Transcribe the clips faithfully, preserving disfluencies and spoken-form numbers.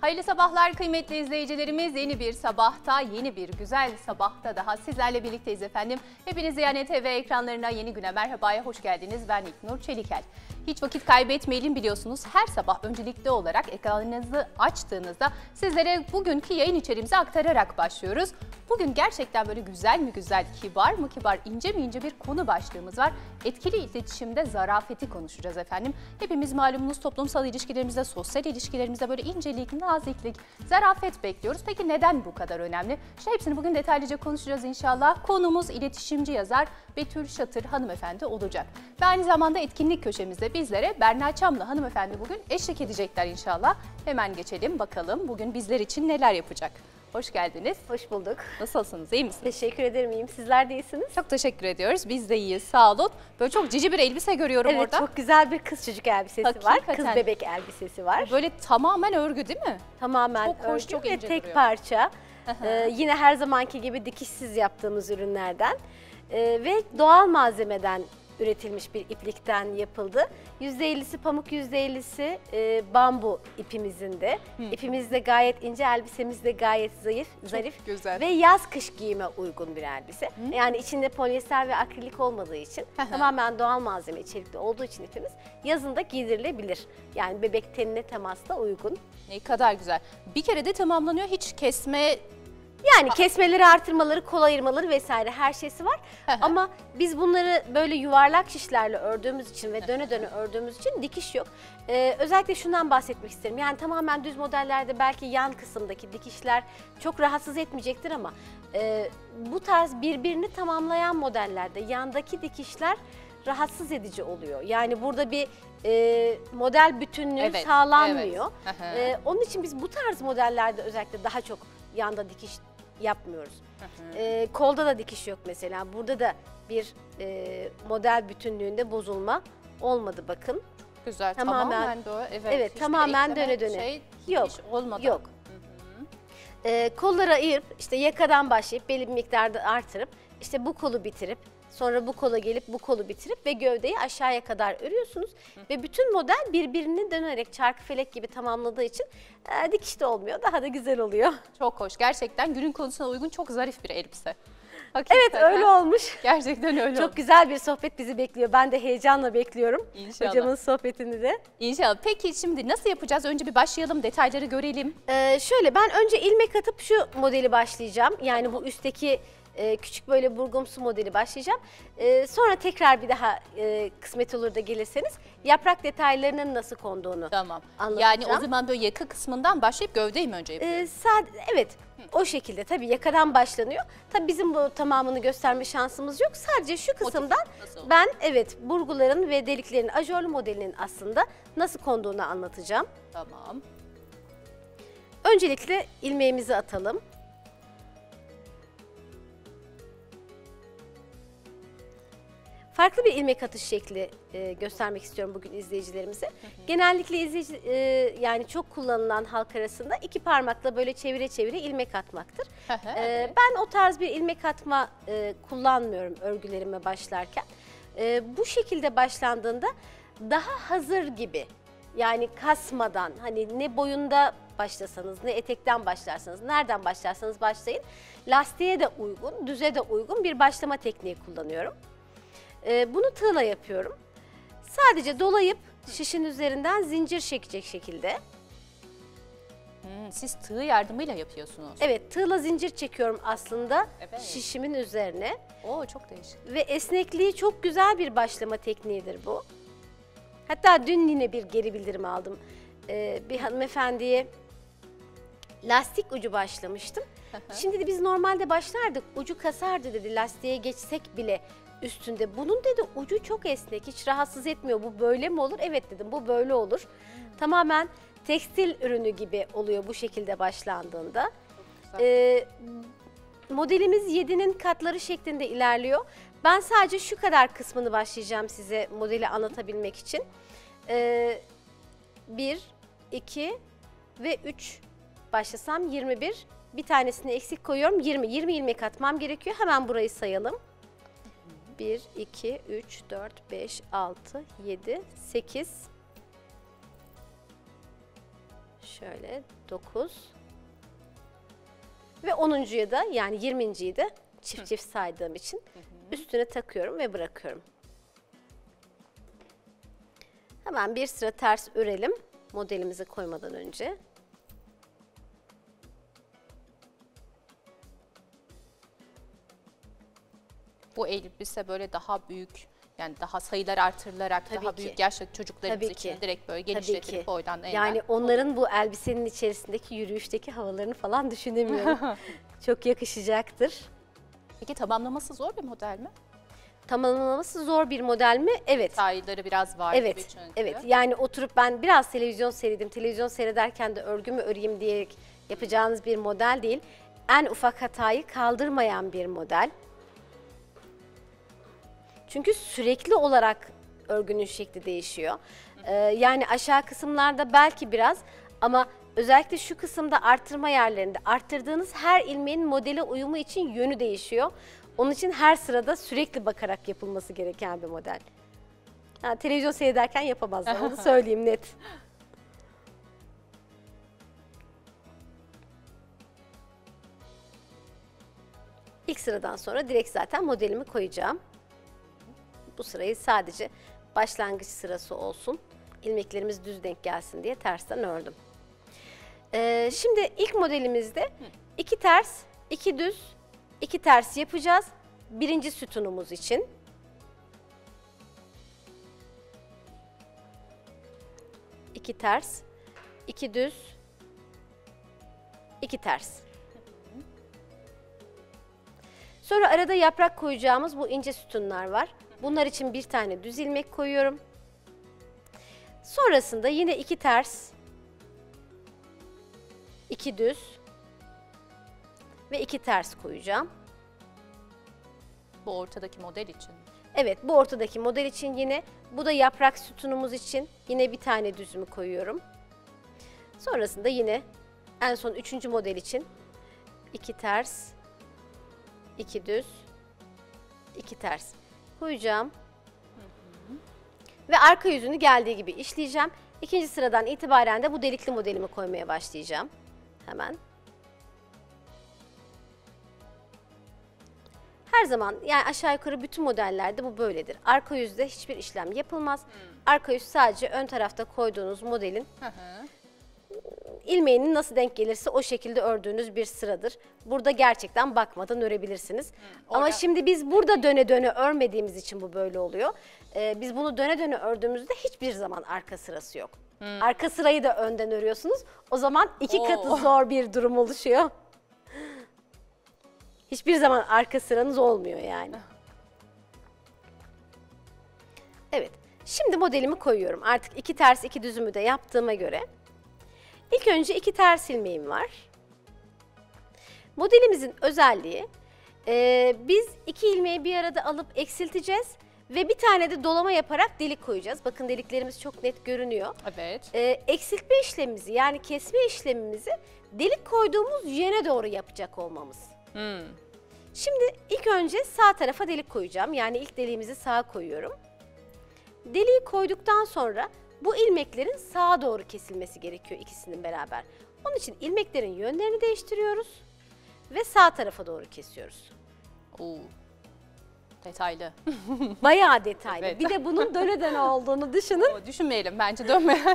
Hayırlı sabahlar kıymetli izleyicilerimiz. Yeni bir sabahta, yeni bir güzel sabahta daha sizlerle birlikteyiz efendim. Hepiniz Yani T V ekranlarına, Yeni Güne merhabaya hoş geldiniz. Ben İlknur Çelikel. Hiç vakit kaybetmeyelim, biliyorsunuz her sabah öncelikli olarak ekranınızı açtığınızda sizlere bugünkü yayın içeriğimizi aktararak başlıyoruz. Bugün gerçekten böyle güzel mi güzel, kibar mı kibar, ince mi ince bir konu başlığımız var. Etkili iletişimde zarafeti konuşacağız efendim. Hepimiz malumunuz toplumsal ilişkilerimizde, sosyal ilişkilerimizde böyle incelik, naziklik, zarafet bekliyoruz. Peki neden bu kadar önemli? İşte hepsini bugün detaylıca konuşacağız inşallah. Konumuz iletişimci yazar Betül Şatır hanımefendi olacak. Ve aynı zamanda etkinlik köşemizde bizlere Berna Çamlı hanımefendi bugün eşlik edecekler inşallah. Hemen geçelim bakalım bugün bizler için neler yapacak. Hoş geldiniz. Hoş bulduk. Nasılsınız? İyi misiniz? Teşekkür ederim. İyiyim. Sizler de iyisiniz. Çok teşekkür ediyoruz. Biz de iyiyiz. Sağ olun. Böyle çok cici bir elbise görüyorum evet, orada. Evet, çok güzel bir kız çocuk elbisesi Hakikaten. var. Kız bebek elbisesi var. Böyle tamamen örgü değil mi? Tamamen çok hoş, örgü çok ve ince tek duruyor. parça. ee, yine her zamanki gibi dikişsiz yaptığımız ürünlerden ee, ve doğal malzemeden üretilmiş bir iplikten yapıldı. yüzde ellisi pamuk, yüzde ellisi e, bambu ipimizin de. Hı. İpimiz de gayet ince, elbisemiz de gayet zayıf, Çok zarif güzel. ve yaz kış giyime uygun bir elbise. Hı. Yani içinde polyester ve akrilik olmadığı için tamamen doğal malzeme içerikli olduğu için ipimiz yazın da giydirilebilir. Yani bebek tenine temasla uygun. Ne kadar güzel. Bir kere de tamamlanıyor, hiç kesme. Yani kesmeleri, artırmaları, kol ayırmaları vesaire her şeysi var. Ama biz bunları böyle yuvarlak şişlerle ördüğümüz için ve döne döne ördüğümüz için dikiş yok. Ee, özellikle şundan bahsetmek isterim. Yani tamamen düz modellerde belki yan kısımdaki dikişler çok rahatsız etmeyecektir ama e, bu tarz birbirini tamamlayan modellerde yandaki dikişler rahatsız edici oluyor. Yani burada bir e, model bütünlüğü evet, sağlanmıyor. Evet. E, onun için biz bu tarz modellerde özellikle daha çok yanda dikiş yapmıyoruz. E, kolda da dikiş yok mesela. Burada da bir e, model bütünlüğünde bozulma olmadı bakın. Güzel. Tamamen, tamamen doğru. Evet. evet tamamen döne döne. Şey, yok. olmadan. Yok. E, kolları ayırıp işte yakadan başlayıp belli bir miktarda artırıp işte bu kolu bitirip sonra bu kola gelip bu kolu bitirip ve gövdeyi aşağıya kadar örüyorsunuz. Hı. Ve bütün model birbirini dönerek çarkıfelek gibi tamamladığı için e, dikiş de olmuyor. Daha da güzel oluyor. Çok hoş. Gerçekten günün konusuna uygun çok zarif bir elbise. Hakikaten. Evet, öyle olmuş. Gerçekten öyle Çok olmuş. güzel bir sohbet bizi bekliyor. Ben de heyecanla bekliyorum. İnşallah. Hocamın sohbetini de. İnşallah. Peki şimdi nasıl yapacağız? Önce bir başlayalım, detayları görelim. Ee, şöyle ben önce ilmek atıp şu modeli başlayacağım. Yani bu üstteki e, küçük böyle burgumsu modeli başlayacağım. E, sonra tekrar bir daha e, kısmet olur da gelirseniz yaprak detaylarının nasıl konduğunu tamam. anlatacağım. Yani o zaman böyle yaka kısmından başlayıp gövdeyi mi önce yapıyoruz? Ee, sad evet. O şekilde tabii yakadan başlanıyor. Tabii bizim bu tamamını gösterme şansımız yok. Sadece şu kısımdan ben evet burguların ve deliklerin ajorlu modelinin aslında nasıl konduğunu anlatacağım. Tamam. Öncelikle ilmeğimizi atalım. Farklı bir ilmek atış şekli e, göstermek istiyorum bugün izleyicilerimize. Hı hı. Genellikle izleyici e, yani çok kullanılan halk arasında iki parmakla böyle çevire çevire ilmek atmaktır. Hı hı, e, evet. Ben o tarz bir ilmek atma e, kullanmıyorum örgülerime başlarken. E, bu şekilde başlandığında daha hazır gibi, yani kasmadan, hani ne boyunda başlasanız ne etekten başlarsanız, nereden başlarsanız başlayın, lastiğe de uygun, düze de uygun bir başlama tekniği kullanıyorum. Ee, bunu tığla yapıyorum. Sadece dolayıp şişin üzerinden zincir çekecek şekilde. Hmm, siz tığ yardımıyla yapıyorsunuz. Evet, tığla zincir çekiyorum aslında evet. şişimin üzerine. Oo, çok değişik. Ve esnekliği çok güzel bir başlama tekniğidir bu. Hatta dün yine bir geri bildirim aldım. Ee, bir hanımefendiye lastik ucu başlamıştım. Şimdi de biz normalde başlardık, ucu kasardı dedi, lastiğe geçsek bile üstünde. Bunun dedi ucu çok esnek, hiç rahatsız etmiyor. Bu böyle mi olur? Evet dedim, bu böyle olur. Hmm. Tamamen tekstil ürünü gibi oluyor bu şekilde başlandığında. Ee, modelimiz yedinin katları şeklinde ilerliyor. Ben sadece şu kadar kısmını başlayacağım size modeli anlatabilmek için. Ee, bir, iki ve üç başlasam yirmi bir. Bir tanesini eksik koyuyorum. yirmi. yirmi ilmek atmam gerekiyor. Hemen burayı sayalım. bir, iki, üç, dört, beş, altı, yedi, sekiz. Şöyle dokuz. Ve onuncuyu da yani yirminciyi de çift çift saydığım için üstüne takıyorum ve bırakıyorum. Hemen bir sıra ters örelim modelimizi koymadan önce. Bu elbise böyle daha büyük, yani daha sayılar artırılarak Tabii daha ki. büyük yaşlı çocuklarımız Tabii için ki. direkt böyle Tabii genişletilip ki. boydan enine. Yani onların bu elbisenin içerisindeki yürüyüşteki havalarını falan düşünemiyorum. Çok yakışacaktır. Peki tamamlaması zor bir model mi? Tamamlaması zor bir model mi? Evet. Detayları biraz var gibi Evet, çünkü. evet. Yani oturup ben biraz televizyon seyredim, televizyon seyrederken de örgümü öreyim diyerek yapacağınız bir model değil. En ufak hatayı kaldırmayan bir model. Çünkü sürekli olarak örgünün şekli değişiyor. Ee, yani aşağı kısımlarda belki biraz ama özellikle şu kısımda arttırma yerlerinde arttırdığınız her ilmeğin modele uyumu için yönü değişiyor. Onun için her sırada sürekli bakarak yapılması gereken bir model. Ha, televizyon seyrederken yapamazlar, onu söyleyeyim net. İlk sıradan sonra direkt zaten modelimi koyacağım. Bu sırayı sadece başlangıç sırası olsun. İlmeklerimiz düz denk gelsin diye tersten ördüm. Ee, şimdi ilk modelimizde iki ters, iki düz, iki ters yapacağız. Birinci sütunumuz için. İki ters, iki düz, iki ters. Sonra arada yaprak koyacağımız bu ince sütunlar var. Bunlar için bir tane düz ilmek koyuyorum. Sonrasında yine iki ters, iki düz ve iki ters koyacağım. Bu ortadaki model için. Evet, bu ortadaki model için yine, bu da yaprak sütunumuz için yine bir tane düzümü koyuyorum. Sonrasında yine en son üçüncü model için iki ters, iki düz, iki ters koyacağım. Ve arka yüzünü geldiği gibi işleyeceğim. İkinci sıradan itibaren de bu delikli modelimi koymaya başlayacağım. Hemen. Her zaman yani aşağı yukarı bütün modellerde bu böyledir. Arka yüzde hiçbir işlem yapılmaz. Arka yüz sadece ön tarafta koyduğunuz modelin Hı hı. ilmeğinin nasıl denk gelirse o şekilde ördüğünüz bir sıradır. Burada gerçekten bakmadan örebilirsiniz. Ama orada- şimdi biz burada döne döne örmediğimiz için bu böyle oluyor. Ee, biz bunu döne döne ördüğümüzde hiçbir zaman arka sırası yok. Arka sırayı da önden örüyorsunuz. O zaman iki Oo. katı zor bir durum oluşuyor. Hiçbir zaman arka sıranız olmuyor yani. Evet. Şimdi modelimi koyuyorum. Artık iki ters iki düzümü de yaptığıma göre. İlk önce iki ters ilmeğim var. Modelimizin özelliği, e, biz iki ilmeği bir arada alıp eksilteceğiz ve bir tane de dolama yaparak delik koyacağız. Bakın deliklerimiz çok net görünüyor. Evet. E, eksiltme işlemimizi yani kesme işlemimizi delik koyduğumuz yöne doğru yapacak olmamız. Hmm. Şimdi ilk önce sağ tarafa delik koyacağım. Yani ilk deliğimizi sağa koyuyorum. Deliği koyduktan sonra bu ilmeklerin sağa doğru kesilmesi gerekiyor ikisinin beraber. Onun için ilmeklerin yönlerini değiştiriyoruz ve sağ tarafa doğru kesiyoruz. Oo. Detaylı. Bayağı detaylı. Evet. Bir de bunun döne döne olduğunu düşünün. O, düşünmeyelim bence, dönmeyelim.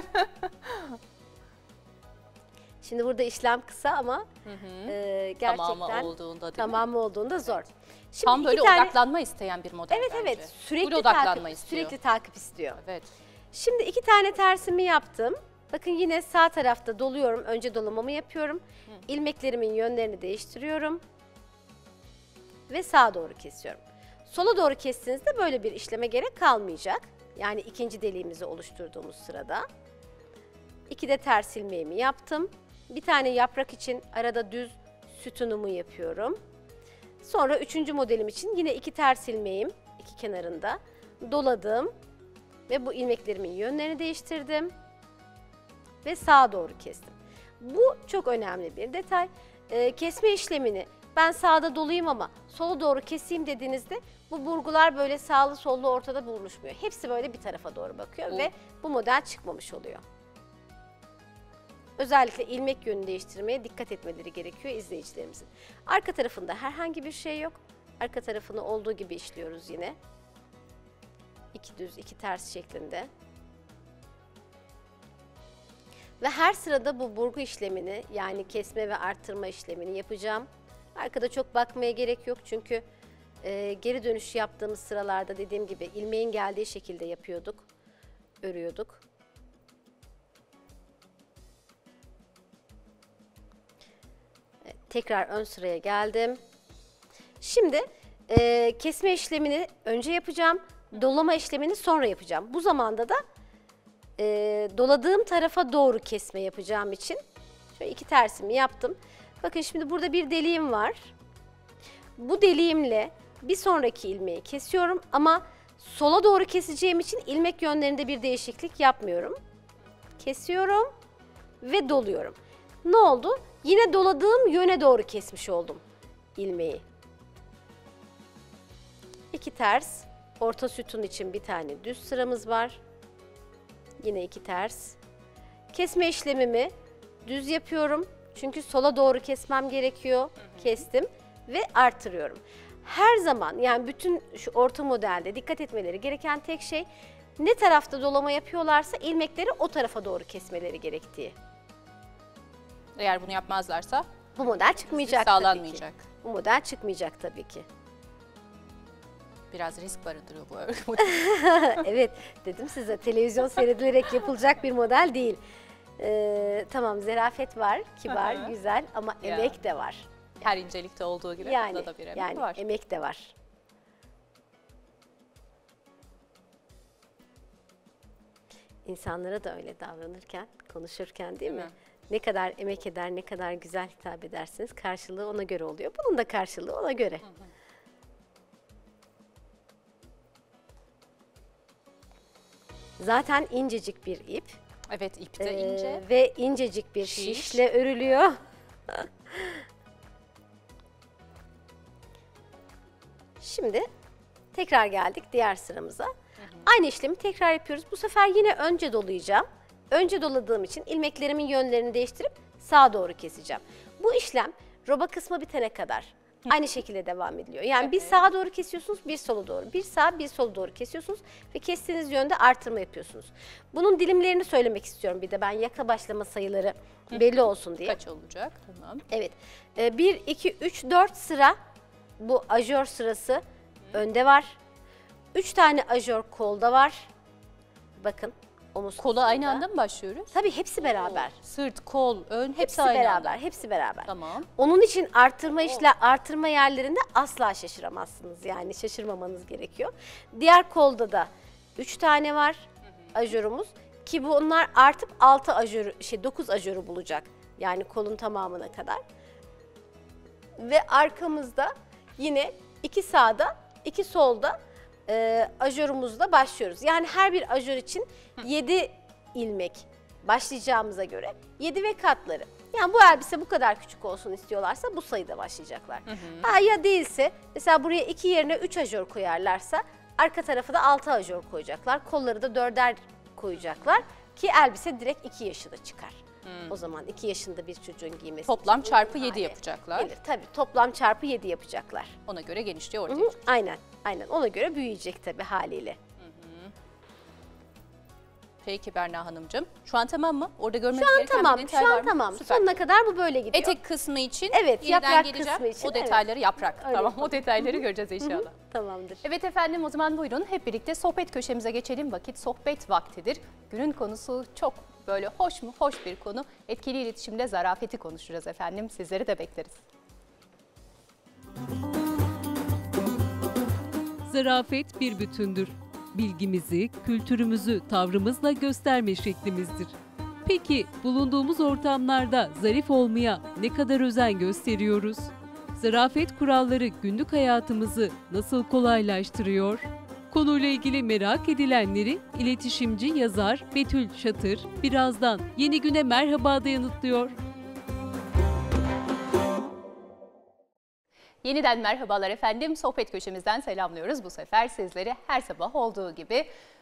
Şimdi burada işlem kısa ama e, gerçekten Tamamı olduğunda değil mi? tamamı olduğunda zor. Şimdi Tam iki böyle tane- odaklanma isteyen bir model Evet bence. evet sürekli Full odaklanma takip, istiyor. sürekli takip istiyor. Evet. Şimdi iki tane tersimi yaptım. Bakın yine sağ tarafta doluyorum. Önce dolamamı yapıyorum. İlmeklerimin yönlerini değiştiriyorum. Ve sağa doğru kesiyorum. Sola doğru kestiğinizde böyle bir işleme gerek kalmayacak. Yani ikinci deliğimizi oluşturduğumuz sırada. İki de ters ilmeğimi yaptım. Bir tane yaprak için arada düz sütunumu yapıyorum. Sonra üçüncü modelim için yine iki ters ilmeğim iki kenarında doladım. Ve bu ilmeklerimin yönlerini değiştirdim. Ve sağa doğru kestim. Bu çok önemli bir detay. Ee, kesme işlemini ben sağda dolayayım ama sola doğru keseyim dediğinizde bu burgular böyle sağlı sollu ortada buluşmuyor. Hepsi böyle bir tarafa doğru bakıyor O- ve bu model çıkmamış oluyor. özellikle ilmek yönünü değiştirmeye dikkat etmeleri gerekiyor izleyicilerimizin. Arka tarafında herhangi bir şey yok. Arka tarafını olduğu gibi işliyoruz yine. İki düz, iki ters şeklinde. Ve her sırada bu burgu işlemini, yani kesme ve arttırma işlemini yapacağım. Arkada çok bakmaya gerek yok çünkü e, geri dönüş yaptığımız sıralarda dediğim gibi ilmeğin geldiği şekilde yapıyorduk, örüyorduk. Evet, tekrar ön sıraya geldim. Şimdi e, kesme işlemini önce yapacağım, dolama işlemini sonra yapacağım. Bu zamanda da e, doladığım tarafa doğru kesme yapacağım için şöyle iki tersimi yaptım. Bakın şimdi burada bir deliğim var. Bu deliğimle bir sonraki ilmeği kesiyorum ama sola doğru keseceğim için ilmek yönlerinde bir değişiklik yapmıyorum. Kesiyorum ve doluyorum. Ne oldu? Yine doladığım yöne doğru kesmiş oldum ilmeği. İki ters, orta sütun için bir tane düz sıramız var. Yine iki ters. Kesme işlemimi düz yapıyorum. Çünkü sola doğru kesmem gerekiyor. Kestim ve artırıyorum. Her zaman, yani bütün şu orta modelde dikkat etmeleri gereken tek şey ne tarafta dolama yapıyorlarsa ilmekleri o tarafa doğru kesmeleri gerektiği. Eğer bunu yapmazlarsa Bu model çıkmayacak tabii ki. sağlanmayacak. Bu model çıkmayacak tabii ki. Biraz risk barındırıyor bu örgü. Evet, dedim size televizyon seyredilerek yapılacak bir model değil. Ee, tamam, zerafet var, kibar, Hı hı. güzel ama Ya. emek de var. Her incelikte olduğu gibi Yani, burada da bir emek yani var. emek de var. İnsanlara da öyle davranırken, konuşurken değil mi? Değil mi? Ne kadar emek eder, ne kadar güzel hitap edersiniz, karşılığı ona göre oluyor. Bunun da karşılığı ona göre. Hı hı. Zaten incecik bir ip. Evet, ip de Ee, ince. ve incecik bir Şiş. şişle örülüyor. Şimdi tekrar geldik diğer sıramıza. Hı hı. Aynı işlemi tekrar yapıyoruz. Bu sefer yine önce dolayacağım. Önce doladığım için ilmeklerimin yönlerini değiştirip sağa doğru keseceğim. Bu işlem roba kısmı bitene kadar aynı şekilde devam ediliyor. Yani bir sağa doğru kesiyorsunuz, bir sola doğru. Bir sağa, bir sola doğru kesiyorsunuz ve kestiğiniz yönde artırma yapıyorsunuz. Bunun dilimlerini söylemek istiyorum bir de ben, yaka başlama sayıları belli olsun diye. Kaç olacak? Tamam. Evet. bir, iki, üç, dört sıra bu ajör sırası önde var. üç tane ajör kolda var. Bakın. Omuz Kola aynı kısmında. anda mı başlıyoruz? Tabii hepsi beraber. Sırt, kol, ön hepsi, Hepsi aynı beraber, anda. hepsi beraber. Tamam. Onun için artırma işler, artırma yerlerinde asla şaşıramazsınız. Yani şaşırmamanız gerekiyor. Diğer kolda da üç tane var ajörümüz ki bunlar artıp altı ajör, şey dokuz ajörü bulacak. Yani kolun tamamına kadar. Ve arkamızda yine iki sağda, iki solda e, ajörümüzle başlıyoruz. Yani her bir ajör için yedi ilmek başlayacağımıza göre yedi ve katları. Yani bu elbise bu kadar küçük olsun istiyorlarsa bu sayıda başlayacaklar. Hı hı. Ha, ya değilse mesela buraya iki yerine üç ajör koyarlarsa arka tarafı da altı ajör koyacaklar. Kolları da dörder koyacaklar ki elbise direkt iki yaşına çıkar. Hmm. O zaman iki yaşında bir çocuğun giymesi. Toplam için çarpı uygun yedi hale yapacaklar. gelir. Tabii toplam çarpı yedi yapacaklar. Ona göre genişliği ortaya Hı hı, çıkacak. aynen, aynen. Ona göre büyüyecek tabii haliyle. Peki Berna Hanımcığım. Şu an tamam mı? Orada görmeniz Şu an gereken tamam, bir detay şu var an mı? tamam. Süper. Sonuna kadar bu böyle gidiyor. Etek kısmı için Evet, yeniden yaprak geleceğim. kısmı için, O detayları yaprak. Öyle Tamam, yapalım. o detayları göreceğiz inşallah. Tamamdır. Evet efendim, o zaman buyurun hep birlikte sohbet köşemize geçelim. Vakit sohbet vaktidir. Günün konusu çok böyle hoş mu? Hoş bir konu. Etkili iletişimde zarafeti konuşacağız efendim. Sizleri de bekleriz. Zarafet bir bütündür. Bilgimizi, kültürümüzü tavrımızla gösterme şeklimizdir. Peki bulunduğumuz ortamlarda zarif olmaya ne kadar özen gösteriyoruz? Zarafet kuralları günlük hayatımızı nasıl kolaylaştırıyor? Konuyla ilgili merak edilenleri iletişimci yazar Betül Şatır birazdan Yeni Güne Merhaba'da yanıtlıyor. Yeniden merhabalar efendim. Sohbet köşemizden selamlıyoruz. Bu sefer sizleri her sabah olduğu gibi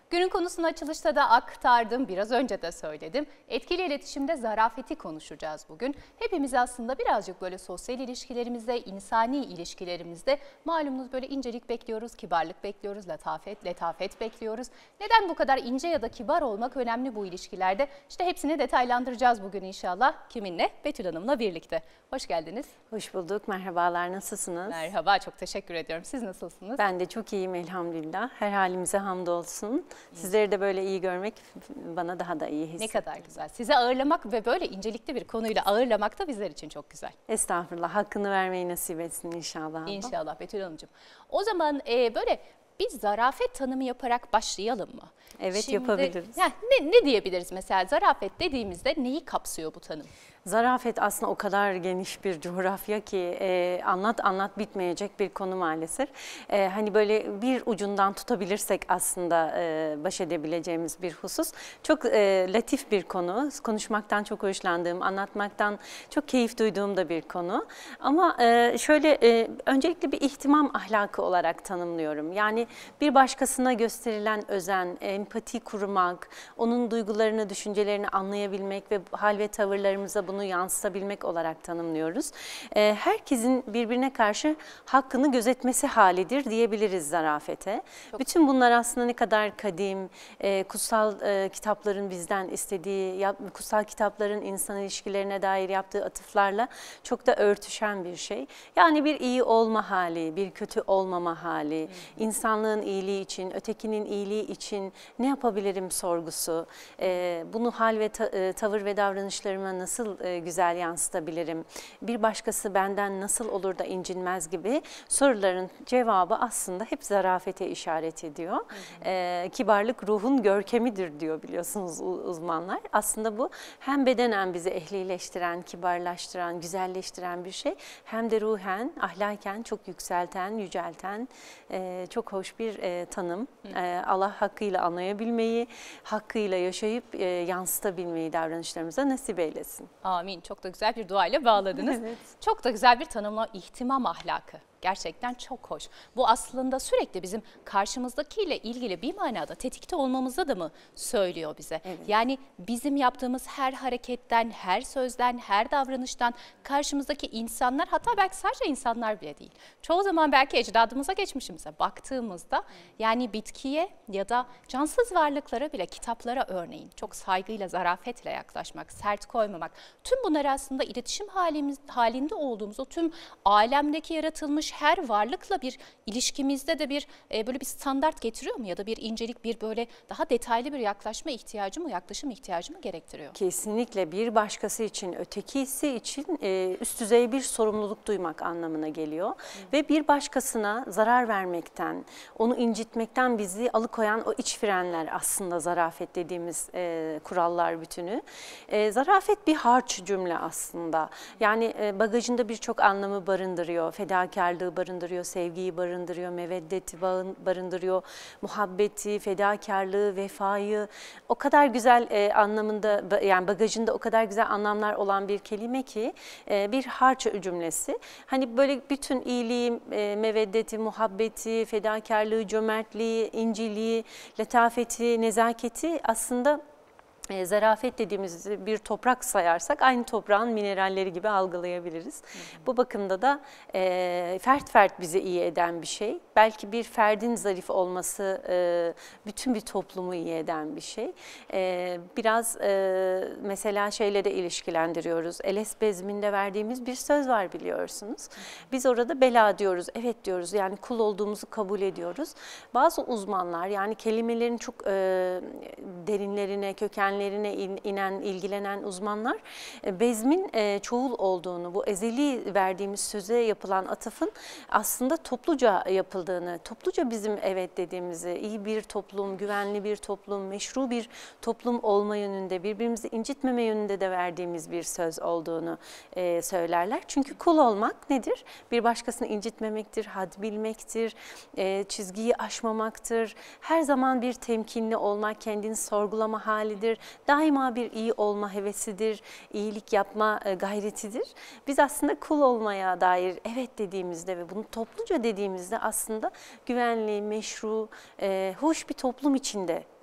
Günün konusunu açılışta da aktardım, biraz önce de söyledim. Etkili iletişimde zarafeti konuşacağız bugün. Hepimiz aslında birazcık böyle sosyal ilişkilerimizde, insani ilişkilerimizde malumunuz böyle incelik bekliyoruz, kibarlık bekliyoruz, letafet, letafet bekliyoruz. Neden bu kadar ince ya da kibar olmak önemli bu ilişkilerde? İşte hepsini detaylandıracağız bugün inşallah. Kiminle? Betül Hanım'la birlikte. Hoş geldiniz. Hoş bulduk, merhabalar, nasılsınız? Merhaba, çok teşekkür ediyorum. Siz nasılsınız? Ben de çok iyiyim elhamdülillah. Her halimize hamdolsun. Sizleri de böyle iyi görmek bana daha da iyi hissettiriyor. Ne kadar güzel. Sizi ağırlamak ve böyle incelikli bir konuyla ağırlamak da bizler için çok güzel. Estağfurullah, hakkını vermeyi nasip etsin inşallah. İnşallah Betül Hanımcığım. O zaman e, böyle bir zarafet tanımı yaparak başlayalım mı? Evet, yapabiliriz. Ya, ne, ne diyebiliriz mesela zarafet dediğimizde neyi kapsıyor bu tanım? Zarafet aslında o kadar geniş bir coğrafya ki e, anlat anlat bitmeyecek bir konu maalesef. E, hani böyle bir ucundan tutabilirsek aslında e, baş edebileceğimiz bir husus. Çok e, latif bir konu. Konuşmaktan çok hoşlandığım, anlatmaktan çok keyif duyduğum da bir konu. Ama e, şöyle e, öncelikle bir ihtimam ahlakı olarak tanımlıyorum. Yani bir başkasına gösterilen özen, empati kurmak, onun duygularını, düşüncelerini anlayabilmek ve hal ve tavırlarımıza bunu bunu yansıtabilmek olarak tanımlıyoruz. Ee, herkesin birbirine karşı hakkını gözetmesi halidir diyebiliriz zarafete. Çok Bütün bunlar aslında ne kadar kadim, e, kutsal e, kitapların bizden istediği, yap, kutsal kitapların insan ilişkilerine dair yaptığı atıflarla çok da örtüşen bir şey. Yani bir iyi olma hali, bir kötü olmama hali, hmm. insanlığın iyiliği için, ötekinin iyiliği için ne yapabilirim sorgusu, e, bunu hal ve ta, e, tavır ve davranışlarıma nasıl e, güzel yansıtabilirim, bir başkası benden nasıl olur da incinmez gibi soruların cevabı aslında hep zarafete işaret ediyor. Hı hı. E, kibarlık ruhun görkemidir diyor biliyorsunuz uzmanlar. Aslında bu hem bedenen bizi ehlileştiren, kibarlaştıran, güzelleştiren bir şey, hem de ruhen, ahlaken çok yükselten, yücelten e, çok hoş bir e, tanım. E, Allah hakkıyla anlayabilmeyi, hakkıyla yaşayıp e, yansıtabilmeyi davranışlarımıza nasip eylesin. Amin. Çok da güzel bir duayla bağladınız. Evet. Çok da güzel bir tanımla ihtimam ahlakı. Gerçekten çok hoş. Bu aslında sürekli bizim karşımızdakiyle ilgili bir manada tetikte olmamızda da mı söylüyor bize? Evet. Yani bizim yaptığımız her hareketten, her sözden, her davranıştan karşımızdaki insanlar, hatta belki sadece insanlar bile değil. Çoğu zaman belki ecdadımıza, geçmişimize baktığımızda yani bitkiye ya da cansız varlıklara bile, kitaplara örneğin çok saygıyla, zarafetle yaklaşmak, sert koymamak. Tüm bunlar aslında iletişim halimiz, halinde olduğumuz o tüm alemdeki yaratılmış her varlıkla bir ilişkimizde de bir e, böyle bir standart getiriyor mu, ya da bir incelik, bir böyle daha detaylı bir yaklaşma ihtiyacı mı, yaklaşım ihtiyacı mı gerektiriyor? Kesinlikle bir başkası için, ötekisi için e, üst düzey bir sorumluluk duymak anlamına geliyor. Hı. Ve bir başkasına zarar vermekten, onu incitmekten bizi alıkoyan o iç frenler aslında zarafet dediğimiz e, kurallar bütünü. E, zarafet bir harç cümle aslında. Yani e, bagajında birçok anlamı barındırıyor. Fedakarlığı barındırıyor, sevgiyi barındırıyor, meveddeti barındırıyor, muhabbeti, fedakarlığı, vefayı. O kadar güzel e, anlamında, yani bagajında o kadar güzel anlamlar olan bir kelime ki e, bir harç cümlesi. Hani böyle bütün iyiliği, e, meveddeti, muhabbeti, fedakarlığı, cömertliği, inciliği, letafeti, nezaketi aslında E, zarafet dediğimiz bir toprak sayarsak aynı toprağın mineralleri gibi algılayabiliriz. Hı hı. Bu bakımda da e, fert fert bizi iyi eden bir şey. Belki bir ferdin zarif olması e, bütün bir toplumu iyi eden bir şey. E, biraz e, mesela şeyle de ilişkilendiriyoruz. Eles bezminde verdiğimiz bir söz var biliyorsunuz. Biz orada bela diyoruz, evet diyoruz, yani kul olduğumuzu kabul ediyoruz. Bazı uzmanlar, yani kelimelerin çok e, derinlerine, kökenlerine inen, ilgilenen uzmanlar bezmin e, çoğul olduğunu, bu ezeli verdiğimiz söze yapılan atıfın aslında topluca yapıldığını, topluca bizim evet dediğimizi, iyi bir toplum, güvenli bir toplum, meşru bir toplum olma yönünde, birbirimizi incitmeme yönünde de verdiğimiz bir söz olduğunu e, söylerler. Çünkü kul olmak nedir? Bir başkasını incitmemektir, had bilmektir, e, çizgiyi aşmamaktır. Her zaman bir temkinli olmak, kendini sorgulama halidir. Daima bir iyi olma hevesidir, iyilik yapma gayretidir. Biz aslında kul olmaya dair evet dediğimizde ve bunu topluca dediğimizde aslında güvenli, meşru, e, hoş bir toplum içinde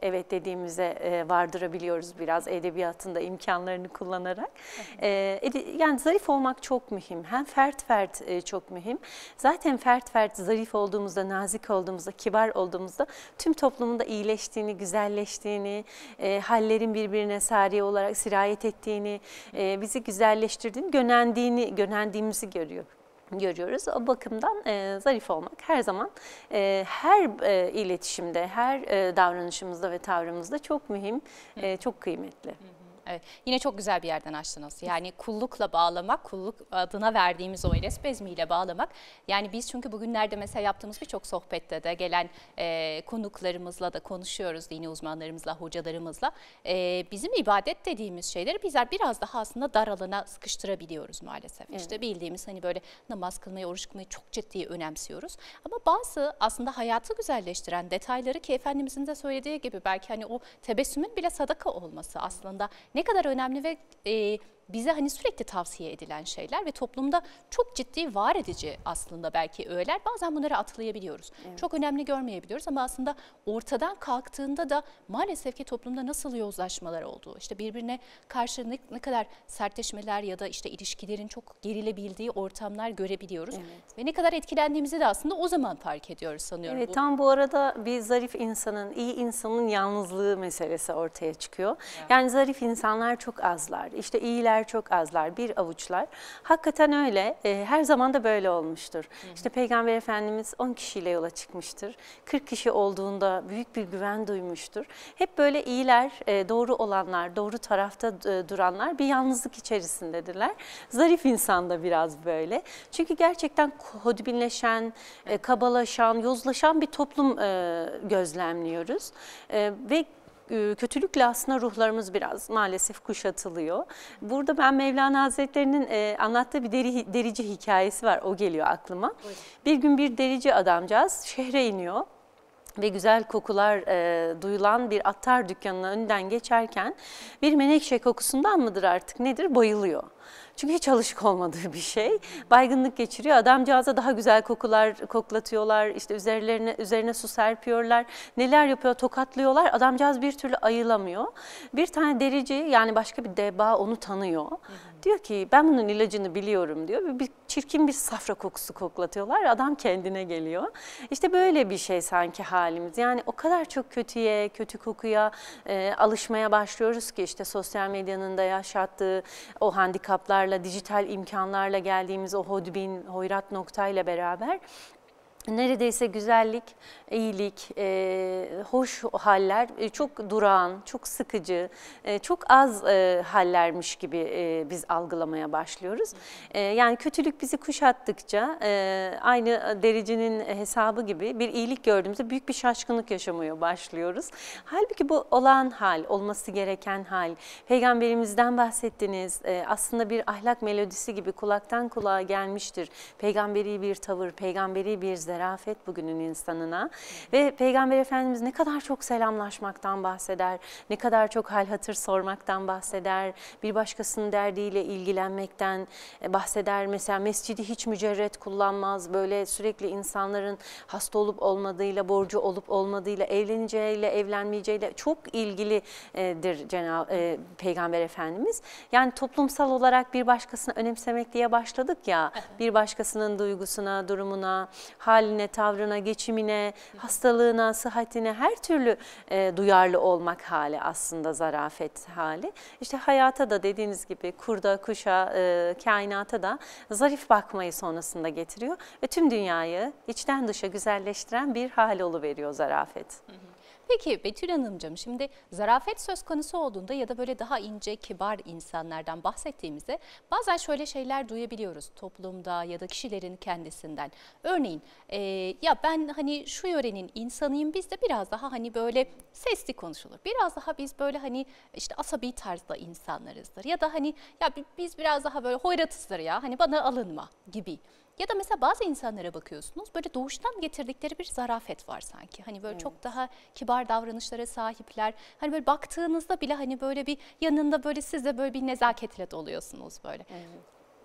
evet dediğimize e, vardırabiliyoruz biraz edebiyatında imkanlarını kullanarak. E, yani zarif olmak çok mühim. Hem fert fert e, çok mühim. Zaten fert fert zarif olduğumuzda, nazik olduğumuzda, kibar olduğumuzda tüm toplumun da iyileştiğini, güzelleştiğini, e, hallerin birbirine sari olarak sirayet ettiğini, e, bizi güzelleştirdiğini, gönendiğini, gönendiğimizi görüyor. görüyoruz. O bakımdan e, zarif olmak her zaman e, her e, iletişimde, her e, davranışımızda ve tavrımızda çok mühim, e, çok kıymetli. Evet, yine çok güzel bir yerden açtınız. Yani kullukla bağlamak, kulluk adına verdiğimiz o eles bezmiyle bağlamak. Yani biz çünkü bugünlerde mesela yaptığımız birçok sohbette de gelen e, konuklarımızla da konuşuyoruz, dini uzmanlarımızla, hocalarımızla. E, bizim ibadet dediğimiz şeyleri bizler biraz daha aslında dar alana sıkıştırabiliyoruz maalesef. Evet. İşte bildiğimiz hani böyle namaz kılmayı, oruç kılmayı çok ciddi önemsiyoruz. Ama bazı aslında hayatı güzelleştiren detayları ki Efendimizin de söylediği gibi belki hani o tebessümün bile sadaka olması aslında ne kadar önemli ve e, bize hani sürekli tavsiye edilen şeyler ve toplumda çok ciddi var edici aslında belki öğeler. Bazen bunları atlayabiliyoruz. Evet. Çok önemli görmeyebiliyoruz ama aslında ortadan kalktığında da maalesef ki toplumda nasıl yozlaşmalar olduğu, işte birbirine karşı ne, ne kadar sertleşmeler ya da işte ilişkilerin çok gerilebildiği ortamlar görebiliyoruz. Evet. Ve ne kadar etkilendiğimizi de aslında o zaman fark ediyoruz sanıyorum. Evet, bu. tam bu arada bir zarif insanın, iyi insanın yalnızlığı meselesi ortaya çıkıyor. Evet. Yani zarif insanlar çok azlar. İşte iyiler çok azlar, bir avuçlar. Hakikaten öyle. E, her zaman da böyle olmuştur. Hı hı. İşte Peygamber Efendimiz on kişiyle yola çıkmıştır. kırk kişi olduğunda büyük bir güven duymuştur. Hep böyle iyiler, e, doğru olanlar, doğru tarafta e, duranlar bir yalnızlık içerisindedirler. Zarif insan da biraz böyle. Çünkü gerçekten hodbinleşen, e, kabalaşan, yozlaşan bir toplum e, gözlemliyoruz. E, ve kötülükle aslında ruhlarımız biraz maalesef kuşatılıyor. Burada ben Mevlana Hazretleri'nin e, anlattığı bir deri, derici hikayesi var. O geliyor aklıma. Buyurun. Bir gün bir derici adamcağız şehre iniyor ve güzel kokular e, duyulan bir attar dükkanının önünden geçerken bir menekşe kokusundan mıdır artık nedir bayılıyor. Çünkü hiç alışık olmadığı bir şey. Baygınlık geçiriyor. Adamcağıza daha güzel kokular koklatıyorlar. İşte üzerlerine üzerine su serpiyorlar. Neler yapıyor? Tokatlıyorlar. Adamcağız bir türlü ayılamıyor. Bir tane derici yani başka bir deba onu tanıyor. Hı hı. Diyor ki ben bunun ilacını biliyorum diyor. Bir çirkin bir safra kokusu koklatıyorlar. Adam kendine geliyor. İşte böyle bir şey sanki halimiz. Yani o kadar çok kötüye, kötü kokuya e, alışmaya başlıyoruz ki işte sosyal medyanın da yaşattığı o handikaplarla, dijital imkanlarla geldiğimiz o hodbin, hoyrat noktayla beraber neredeyse güzellik, iyilik, e, hoş haller e, çok durağan, çok sıkıcı, e, çok az e, hallermiş gibi e, biz algılamaya başlıyoruz. E, yani kötülük bizi kuşattıkça e, aynı dericinin hesabı gibi bir iyilik gördüğümüzde büyük bir şaşkınlık yaşamaya başlıyoruz. Halbuki bu olan hal, olması gereken hal. Peygamberimizden bahsettiniz. E, aslında bir ahlak melodisi gibi kulaktan kulağa gelmiştir. Peygamberi bir tavır, peygamberi bir zarafet bugünün insanına. Ve Peygamber Efendimiz ne kadar çok selamlaşmaktan bahseder, ne kadar çok hal hatır sormaktan bahseder, bir başkasının derdiyle ilgilenmekten bahseder. Mesela mescidi hiç mücerret kullanmaz, böyle sürekli insanların hasta olup olmadığıyla, borcu olup olmadığıyla, evleneceğiyle, evlenmeyeceğiyle çok ilgilidir Cenab-ı Peygamber Efendimiz. Yani toplumsal olarak bir başkasını önemsemek diye başladık ya, bir başkasının duygusuna, durumuna, haline, tavrına, geçimine, hastalığına, sıhhatine her türlü e, duyarlı olmak hali aslında zarafet hali. İşte hayata da dediğiniz gibi kurda, kuşa, e, kainata da zarif bakmayı sonrasında getiriyor ve tüm dünyayı içten dışa güzelleştiren bir hal oluveriyor zarafet. Hı hı. Peki Betül Hanımcığım, şimdi zarafet söz konusu olduğunda ya da böyle daha ince, kibar insanlardan bahsettiğimizde bazen şöyle şeyler duyabiliyoruz toplumda ya da kişilerin kendisinden. Örneğin e, ya ben hani şu yörenin insanıyım, bizde biraz daha hani böyle sesli konuşulur. Biraz daha biz böyle hani işte asabi tarzda insanlarızdır ya da hani ya biz biraz daha böyle hoyratızdır ya hani bana alınma gibi. Ya da mesela bazı insanlara bakıyorsunuz böyle doğuştan getirdikleri bir zarafet var sanki. Hani böyle evet. Çok daha kibar davranışlara sahipler. Hani böyle baktığınızda bile hani böyle bir yanında böyle siz de böyle bir nezaketle doluyorsunuz böyle. Evet.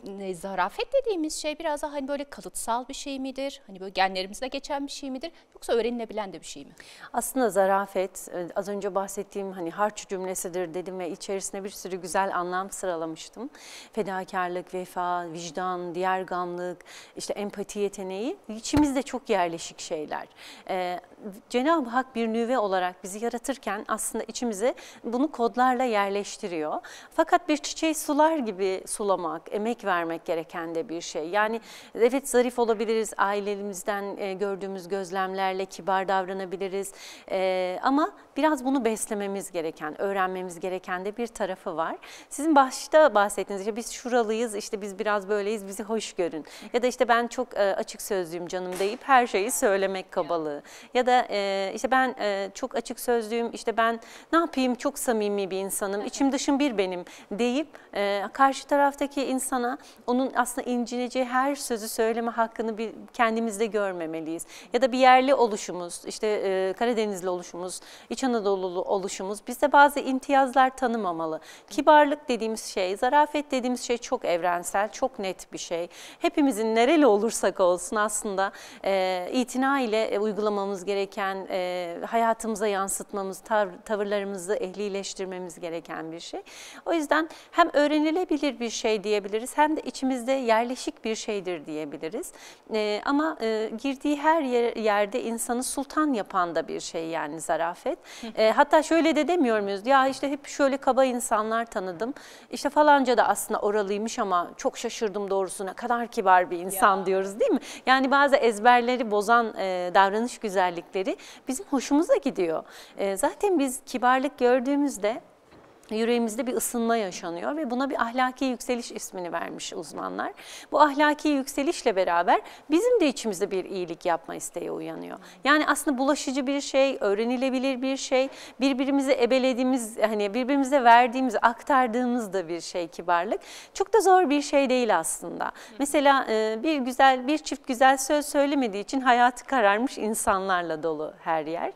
e, zarafet dediğimiz şey biraz daha hani böyle kalıtsal bir şey midir? Hani böyle genlerimizde geçen bir şey midir? Yoksa öğrenilebilen de bir şey mi? Aslında zarafet, e, az önce bahsettiğim hani harç cümlesidir dedim ve içerisine bir sürü güzel anlam sıralamıştım. Fedakarlık, vefa, vicdan, diğergamlık, işte empati yeteneği içimizde çok yerleşik şeyler. Ee, Cenab-ı Hak bir nüve olarak bizi yaratırken aslında içimize bunu kodlarla yerleştiriyor. Fakat bir çiçeği sular gibi sulamak, emek vermek gereken de bir şey. Yani evet zarif olabiliriz, ailelerimizden e, gördüğümüz gözlemlerle kibar davranabiliriz. E, ama biraz bunu beslememiz gereken, öğrenmemiz gereken de bir tarafı var. Sizin başta bahsettiğiniz işte biz şuralıyız, işte biz biraz böyleyiz, bizi hoş görün. Ya da işte ben çok e, açık sözlüyüm canım deyip her şeyi söylemek kabalığı. Ya da e, işte ben e, çok açık sözlüyüm, işte ben ne yapayım çok samimi bir insanım, içim dışım bir benim deyip e, karşı taraftaki insana onun aslında incineceği her sözü söyleme hakkını bir kendimizde görmemeliyiz. Ya da bir yerli oluşumuz, işte e, Karadenizli oluşumuz, İç Anadolu'lu oluşumuz bizde bazı imtiyazlar tanımamalı. Kibarlık dediğimiz şey, zarafet dediğimiz şey çok evrensel, çok net bir şey. Hepimizin nereli olursak olsun aslında e, itina ile e, uygulamamız gereken, e, hayatımıza yansıtmamız, tav tavırlarımızı ehlileştirmemiz gereken bir şey. O yüzden hem öğrenilebilir bir şey diyebiliriz hem de içimizde yerleşik bir şeydir diyebiliriz. E, ama e, girdiği her yer, yerde insanı sultan yapan da bir şey yani zarafet. E, hatta şöyle de demiyor muyuz? Ya işte hep şöyle kaba insanlar tanıdım. İşte falanca da aslında oralıymış ama çok şaşırdım doğrusu ne kadar kibar bir insan ya. Diyoruz değil mi? Yani bazı ezberleri bozan e, davranış güzellikleri bizim hoşumuza gidiyor. E, zaten biz kibarlık gördüğümüzde yüreğimizde bir ısınma yaşanıyor ve buna bir ahlaki yükseliş ismini vermiş uzmanlar. Bu ahlaki yükselişle beraber bizim de içimizde bir iyilik yapma isteği uyanıyor. Yani aslında bulaşıcı bir şey, öğrenilebilir bir şey, birbirimize ebelediğimiz, hani birbirimize verdiğimiz, aktardığımız da bir şey kibarlık. Çok da zor bir şey değil aslında. Mesela bir güzel, bir çift güzel söz söylemediği için hayatı kararmış insanlarla dolu her yer.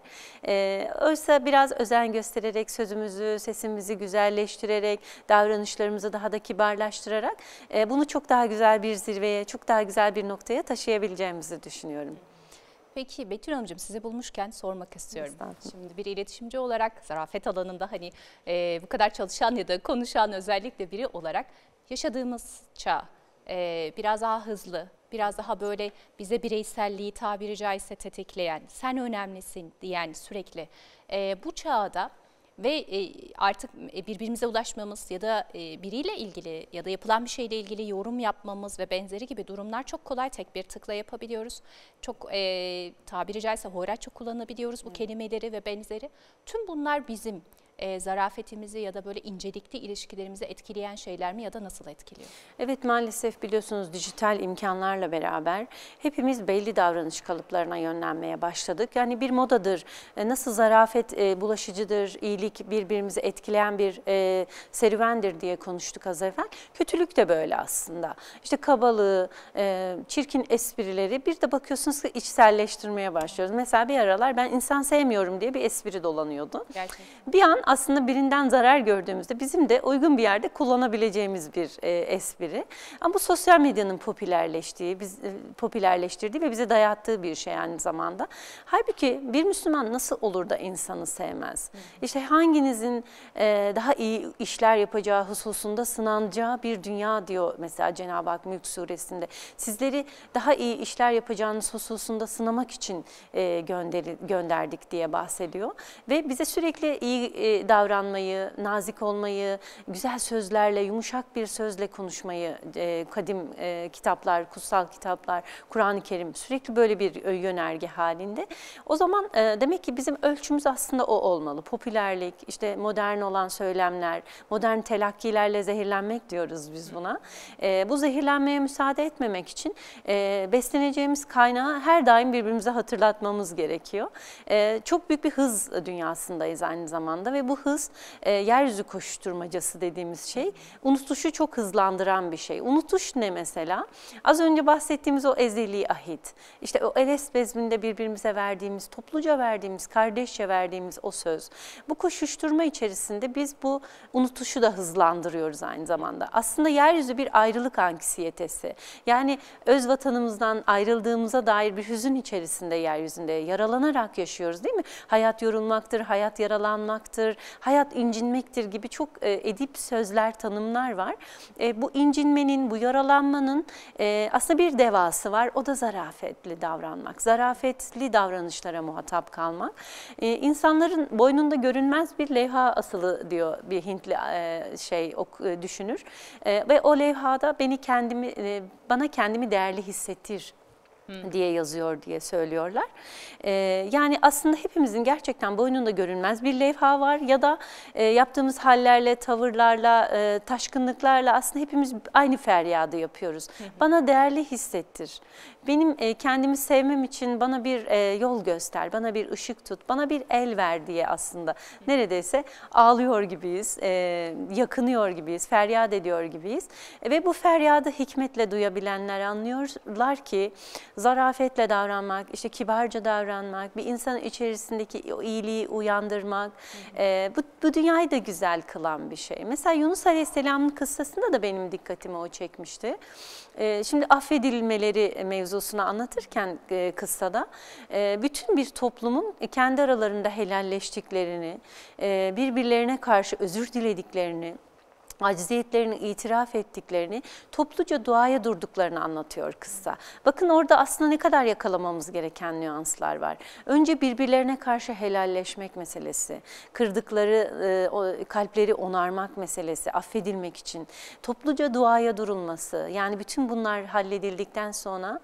Oysa biraz özen göstererek sözümüzü, sesimizi güzelleştirerek, davranışlarımızı daha da kibarlaştırarak e, bunu çok daha güzel bir zirveye, çok daha güzel bir noktaya taşıyabileceğimizi düşünüyorum. Peki Betül Hanımcığım sizi bulmuşken sormak istiyorum. Şimdi bir iletişimci olarak zarafet alanında hani e, bu kadar çalışan ya da konuşan özellikle biri olarak yaşadığımız çağ e, biraz daha hızlı, biraz daha böyle bize bireyselliği tabiri caizse tetikleyen, sen önemlisin diyen sürekli e, bu çağda ve artık birbirimize ulaşmamız ya da biriyle ilgili ya da yapılan bir şeyle ilgili yorum yapmamız ve benzeri gibi durumlar çok kolay tek bir tıkla yapabiliyoruz. Çok e, tabiri caizse hoyratça kullanabiliyoruz bu kelimeleri ve benzeri. Tüm bunlar bizim e, zarafetimizi ya da böyle incelikli ilişkilerimizi etkileyen şeyler mi ya da nasıl etkiliyor? Evet, maalesef biliyorsunuz dijital imkanlarla beraber hepimiz belli davranış kalıplarına yönlenmeye başladık. Yani bir modadır, e, nasıl zarafet e, bulaşıcıdır, iyilik birbirimizi etkileyen bir e, serüvendir diye konuştuk az evvel. Kötülük de böyle aslında. İşte kabalığı, e, çirkin esprileri bir de bakıyorsunuz ki içselleştirmeye başlıyoruz. Mesela bir aralar ben insan sevmiyorum diye bir espri dolanıyordu. Gerçekten. Bir an aslında birinden zarar gördüğümüzde bizim de uygun bir yerde kullanabileceğimiz bir e, espri. Ama bu sosyal medyanın popülerleştiği, biz, e, popülerleştirdiği ve bize dayattığı bir şey aynı zamanda. Halbuki bir Müslüman nasıl olur da insanı sevmez? Hı. İşte hanginizin e, daha iyi işler yapacağı hususunda sınanacağı bir dünya diyor mesela Cenab-ı Hak Mülk Suresinde. Sizleri daha iyi işler yapacağınız hususunda sınamak için e, gönderi, gönderdik diye bahsediyor. Ve bize sürekli iyi e, davranmayı, nazik olmayı, güzel sözlerle, yumuşak bir sözle konuşmayı e, kadim e, kitaplar, kutsal kitaplar, Kur'an-ı Kerim sürekli böyle bir yönerge halinde. O zaman e, demek ki bizim ölçümüz aslında o olmalı. Popülerlik, işte modern olan söylemler, modern telakkilerle zehirlenmek diyoruz biz buna. E, bu zehirlenmeye müsaade etmemek için e, besleneceğimiz kaynağı her daim birbirimize hatırlatmamız gerekiyor. E, çok büyük bir hız dünyasındayız aynı zamanda ve bu bu hız e, yeryüzü koşuşturmacası dediğimiz şey unutuşu çok hızlandıran bir şey. Unutuş ne mesela? Az önce bahsettiğimiz o ezeli ahit. İşte o Eres bezminde birbirimize verdiğimiz, topluca verdiğimiz, kardeşçe verdiğimiz o söz. Bu koşuşturma içerisinde biz bu unutuşu da hızlandırıyoruz aynı zamanda. Aslında yeryüzü bir ayrılık anksiyetesi. Yani öz vatanımızdan ayrıldığımıza dair bir hüzün içerisinde yeryüzünde yaralanarak yaşıyoruz değil mi? Hayat yorulmaktır, hayat yaralanmaktır, hayat incinmektir gibi çok e, edip sözler, tanımlar var. E, bu incinmenin, bu yaralanmanın e, aslında bir devası var. O da zarafetli davranmak, zarafetli davranışlara muhatap kalmak. E, insanların boynunda görünmez bir levha asılı diyor bir Hintli e, şey ok, e, düşünür. E, ve o levhada beni kendimi, e, bana kendimi değerli hissettir diye yazıyor diye söylüyorlar. Ee, yani aslında hepimizin gerçekten boynunda görünmez bir levha var ya da e, yaptığımız hallerle, tavırlarla, e, taşkınlıklarla aslında hepimiz aynı feryadı yapıyoruz. Hı hı. Bana değerli hissettir. Benim e, kendimi sevmem için bana bir e, yol göster, bana bir ışık tut, bana bir el ver diye aslında neredeyse ağlıyor gibiyiz, e, yakınıyor gibiyiz, feryat ediyor gibiyiz. E, ve bu feryadı hikmetle duyabilenler anlıyorlar ki zarafetle davranmak, işte kibarca davranmak, bir insanın içerisindeki o iyiliği uyandırmak, e, bu, bu dünyayı da güzel kılan bir şey. Mesela Yunus Aleyhisselam'ın kıssasında da benim dikkatimi o çekmişti. E, şimdi affedilmeleri mevzusunu anlatırken e, kıssada e, bütün bir toplumun kendi aralarında helalleştiklerini, e, birbirlerine karşı özür dilediklerini, acziyetlerini itiraf ettiklerini, topluca duaya durduklarını anlatıyor kıssa. Bakın orada aslında ne kadar yakalamamız gereken nüanslar var. Önce birbirlerine karşı helalleşmek meselesi, kırdıkları e, o, kalpleri onarmak meselesi, affedilmek için, topluca duaya durulması, yani bütün bunlar halledildikten sonra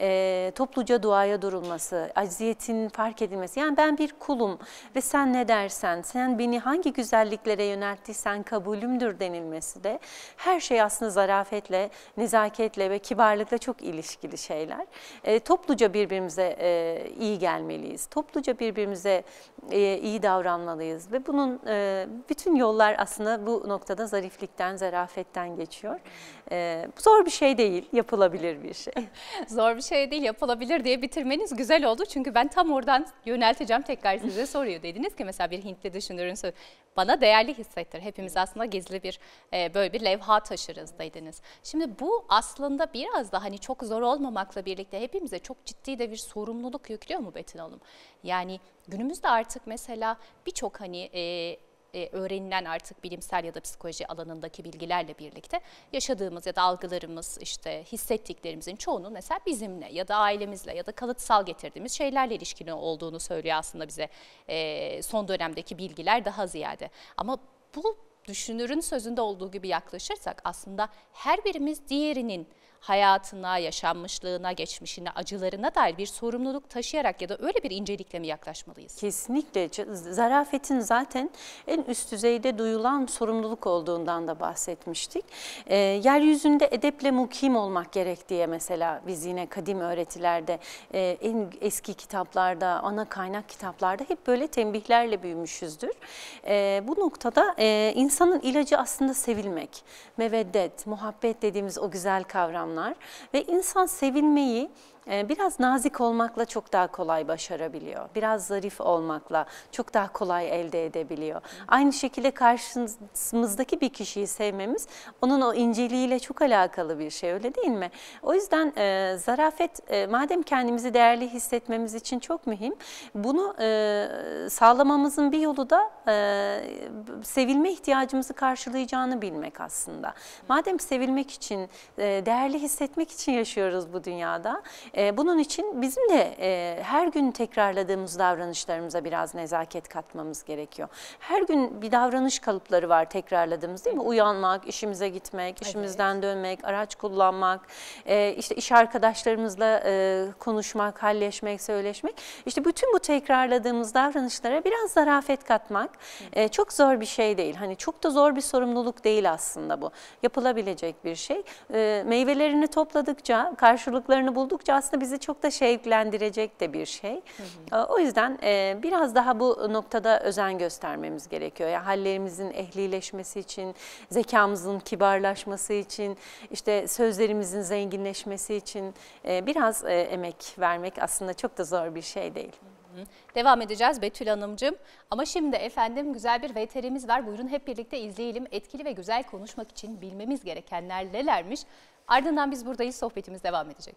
e, topluca duaya durulması, acziyetin fark edilmesi. Yani ben bir kulum ve sen ne dersen, sen beni hangi güzelliklere yönelttiysen kabulümdür denilmesi de her şey aslında zarafetle, nezaketle ve kibarlıkla çok ilişkili şeyler. E, topluca birbirimize e, iyi gelmeliyiz. Topluca birbirimize e, iyi davranmalıyız ve bunun e, bütün yollar aslında bu noktada zariflikten, zarafetten geçiyor. E, zor bir şey değil, yapılabilir bir şey. Zor bir şey değil, yapılabilir diye bitirmeniz güzel oldu. Çünkü ben tam oradan yönelteceğim, tekrar size soruyor. Dediniz ki mesela bir Hintli düşünürün sözü, bana değerli hissettir. Hepimiz aslında gizli bir e, böyle bir levha taşırız dediniz. Şimdi bu aslında biraz da hani çok zor olmamakla birlikte hepimize çok ciddi de bir sorumluluk yüklüyor mu Betin Hanım? Yani günümüzde artık mesela birçok hani e, e, öğrenilen artık bilimsel ya da psikoloji alanındaki bilgilerle birlikte yaşadığımız ya da algılarımız, işte hissettiklerimizin çoğunun mesela bizimle ya da ailemizle ya da kalıtsal getirdiğimiz şeylerle ilişkili olduğunu söylüyor aslında bize e, son dönemdeki bilgiler daha ziyade. Ama bu düşünürün sözünde olduğu gibi yaklaşırsak aslında her birimiz diğerinin hayatına, yaşanmışlığına, geçmişine, acılarına dair bir sorumluluk taşıyarak ya da öyle bir incelikle mi yaklaşmalıyız? Kesinlikle. Zarafetin zaten en üst düzeyde duyulan sorumluluk olduğundan da bahsetmiştik. E, yeryüzünde edeple mukim olmak gerek diye mesela biz yine kadim öğretilerde, e, en eski kitaplarda, ana kaynak kitaplarda hep böyle tembihlerle büyümüşüzdür. E, bu noktada e, insanın ilacı aslında sevilmek, meveddet, muhabbet dediğimiz o güzel kavram. Ve insan sevilmeyi biraz nazik olmakla çok daha kolay başarabiliyor. Biraz zarif olmakla çok daha kolay elde edebiliyor. Aynı şekilde karşımızdaki bir kişiyi sevmemiz onun o inceliğiyle çok alakalı bir şey, öyle değil mi? O yüzden e, zarafet e, madem kendimizi değerli hissetmemiz için çok mühim, bunu e, sağlamamızın bir yolu da e, sevilme ihtiyacımızı karşılayacağını bilmek aslında. Madem sevilmek için, e, değerli hissetmek için yaşıyoruz bu dünyada, bunun için bizim de e, her gün tekrarladığımız davranışlarımıza biraz nezaket katmamız gerekiyor. Her gün bir davranış kalıpları var tekrarladığımız, değil mi? Uyanmak, işimize gitmek, işimizden evet. dönmek, araç kullanmak, e, işte iş arkadaşlarımızla e, konuşmak, halleşmek, söyleşmek. İşte bütün bu tekrarladığımız davranışlara biraz zarafet katmak e, çok zor bir şey değil. Hani çok da zor bir sorumluluk değil aslında bu. Yapılabilecek bir şey. E, meyvelerini topladıkça, karşılıklarını buldukça aslında bizi çok da şevklendirecek de bir şey. Hı hı. O yüzden e, biraz daha bu noktada özen göstermemiz gerekiyor. Yani hallerimizin ehlileşmesi için, zekamızın kibarlaşması için, işte sözlerimizin zenginleşmesi için e, biraz e, emek vermek aslında çok da zor bir şey değil. Devam edeceğiz Betül Hanımcığım. Ama şimdi efendim güzel bir V T R'miz var. Buyurun hep birlikte izleyelim. Etkili ve güzel konuşmak için bilmemiz gerekenler nelermiş? Ardından biz buradayız, sohbetimiz devam edecek.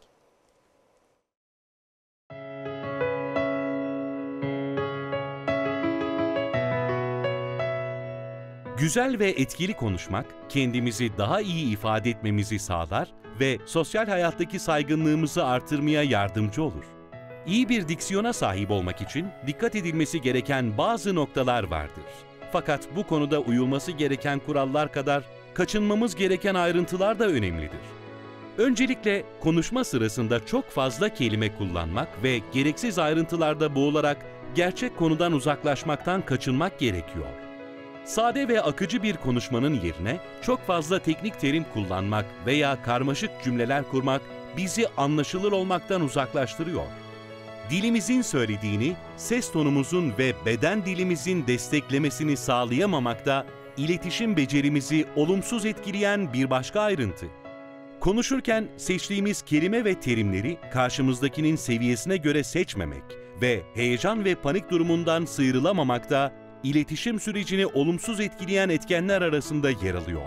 Güzel ve etkili konuşmak, kendimizi daha iyi ifade etmemizi sağlar ve sosyal hayattaki saygınlığımızı artırmaya yardımcı olur. İyi bir diksiyona sahip olmak için dikkat edilmesi gereken bazı noktalar vardır. Fakat bu konuda uyulması gereken kurallar kadar kaçınmamız gereken ayrıntılar da önemlidir. Öncelikle konuşma sırasında çok fazla kelime kullanmak ve gereksiz ayrıntılarda boğularak gerçek konudan uzaklaşmaktan kaçınmak gerekiyor. Sade ve akıcı bir konuşmanın yerine çok fazla teknik terim kullanmak veya karmaşık cümleler kurmak bizi anlaşılır olmaktan uzaklaştırıyor. Dilimizin söylediğini, ses tonumuzun ve beden dilimizin desteklemesini sağlayamamak da iletişim becerimizi olumsuz etkileyen bir başka ayrıntı. Konuşurken seçtiğimiz kelime ve terimleri karşımızdakinin seviyesine göre seçmemek ve heyecan ve panik durumundan sıyrılamamak da iletişim sürecini olumsuz etkileyen etkenler arasında yer alıyor.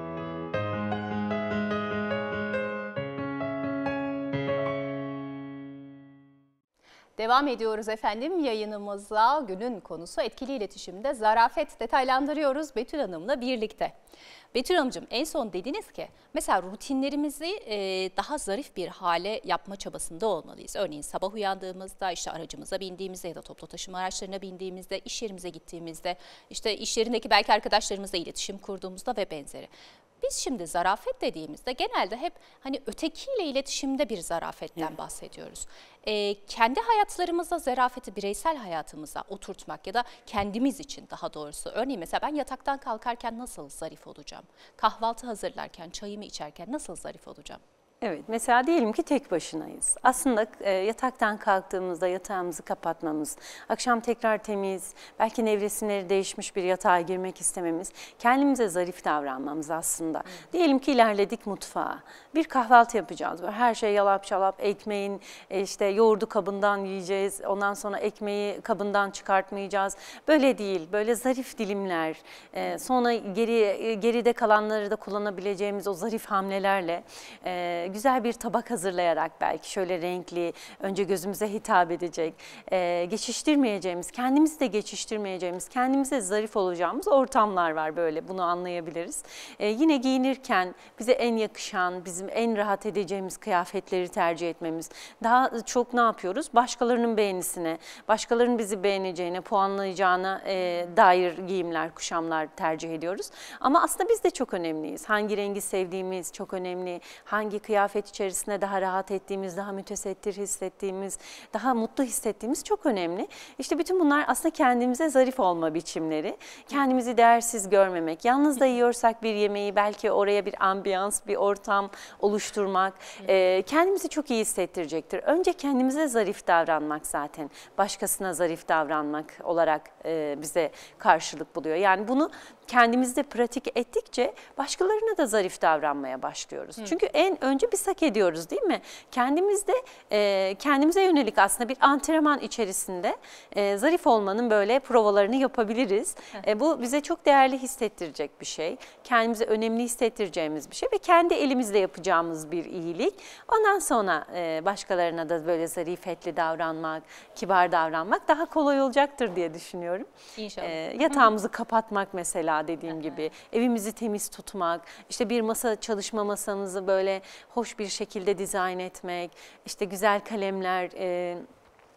Devam ediyoruz efendim yayınımıza. Günün konusu etkili iletişimde zarafet, detaylandırıyoruz Betül Hanım'la birlikte. Betül Hanımcığım, en son dediniz ki mesela rutinlerimizi daha zarif bir hale yapma çabasında olmalıyız. Örneğin sabah uyandığımızda, işte aracımıza bindiğimizde ya da toplu taşıma araçlarına bindiğimizde, iş yerimize gittiğimizde, işte iş yerindeki belki arkadaşlarımızla iletişim kurduğumuzda ve benzeri. Biz şimdi zarafet dediğimizde genelde hep hani ötekiyle iletişimde bir zarafetten evet. bahsediyoruz. Ee, kendi hayatlarımıza zarafeti bireysel hayatımıza oturtmak ya da kendimiz için daha doğrusu. Örneğin mesela ben yataktan kalkarken nasıl zarif olacağım? Kahvaltı hazırlarken, çayımı içerken nasıl zarif olacağım? Evet, mesela diyelim ki tek başınayız. Aslında e, yataktan kalktığımızda yatağımızı kapatmamız, akşam tekrar temiz, belki nevresimleri değişmiş bir yatağa girmek istememiz, kendimize zarif davranmamız aslında. Hmm. Diyelim ki ilerledik mutfağa, bir kahvaltı yapacağız. Böyle her şey yalap şalap, ekmeğin e, işte yoğurdu kabından yiyeceğiz, ondan sonra ekmeği kabından çıkartmayacağız. Böyle değil, böyle zarif dilimler, e, sonra geri geride kalanları da kullanabileceğimiz o zarif hamlelerle e, güzel bir tabak hazırlayarak belki şöyle renkli, önce gözümüze hitap edecek, e, geçiştirmeyeceğimiz, kendimizi de geçiştirmeyeceğimiz, kendimize zarif olacağımız ortamlar var böyle, bunu anlayabiliriz. E, yine giyinirken bize en yakışan, bizim en rahat edeceğimiz kıyafetleri tercih etmemiz. Daha çok ne yapıyoruz? Başkalarının beğenisine, başkalarının bizi beğeneceğine, puanlayacağına e, dair giyimler, kuşamlar tercih ediyoruz. Ama aslında biz de çok önemliyiz. Hangi rengi sevdiğimiz çok önemli, hangi kıyafet kıyafet içerisinde daha rahat ettiğimiz, daha mütesettir hissettiğimiz, daha mutlu hissettiğimiz çok önemli. İşte bütün bunlar aslında kendimize zarif olma biçimleri. Kendimizi değersiz görmemek. Yalnız da yiyorsak bir yemeği belki oraya bir ambiyans, bir ortam oluşturmak e, kendimizi çok iyi hissettirecektir. Önce kendimize zarif davranmak zaten başkasına zarif davranmak olarak e, bize karşılık buluyor. Yani bunu kendimizde pratik ettikçe başkalarına da zarif davranmaya başlıyoruz. Hı. Çünkü en önce biz hak ediyoruz değil mi? Kendimizde e, kendimize yönelik aslında bir antrenman içerisinde e, zarif olmanın böyle provalarını yapabiliriz. E, bu bize çok değerli hissettirecek bir şey. Kendimize önemli hissettireceğimiz bir şey ve kendi elimizle yapacağımız bir iyilik. Ondan sonra e, başkalarına da böyle zarifetli davranmak, kibar davranmak daha kolay olacaktır diye düşünüyorum. İnşallah. E, yatağımızı kapatmak mesela dediğim gibi, evimizi temiz tutmak, işte bir masa, çalışma masamızı böyle hoş bir şekilde dizayn etmek, işte güzel kalemler, e,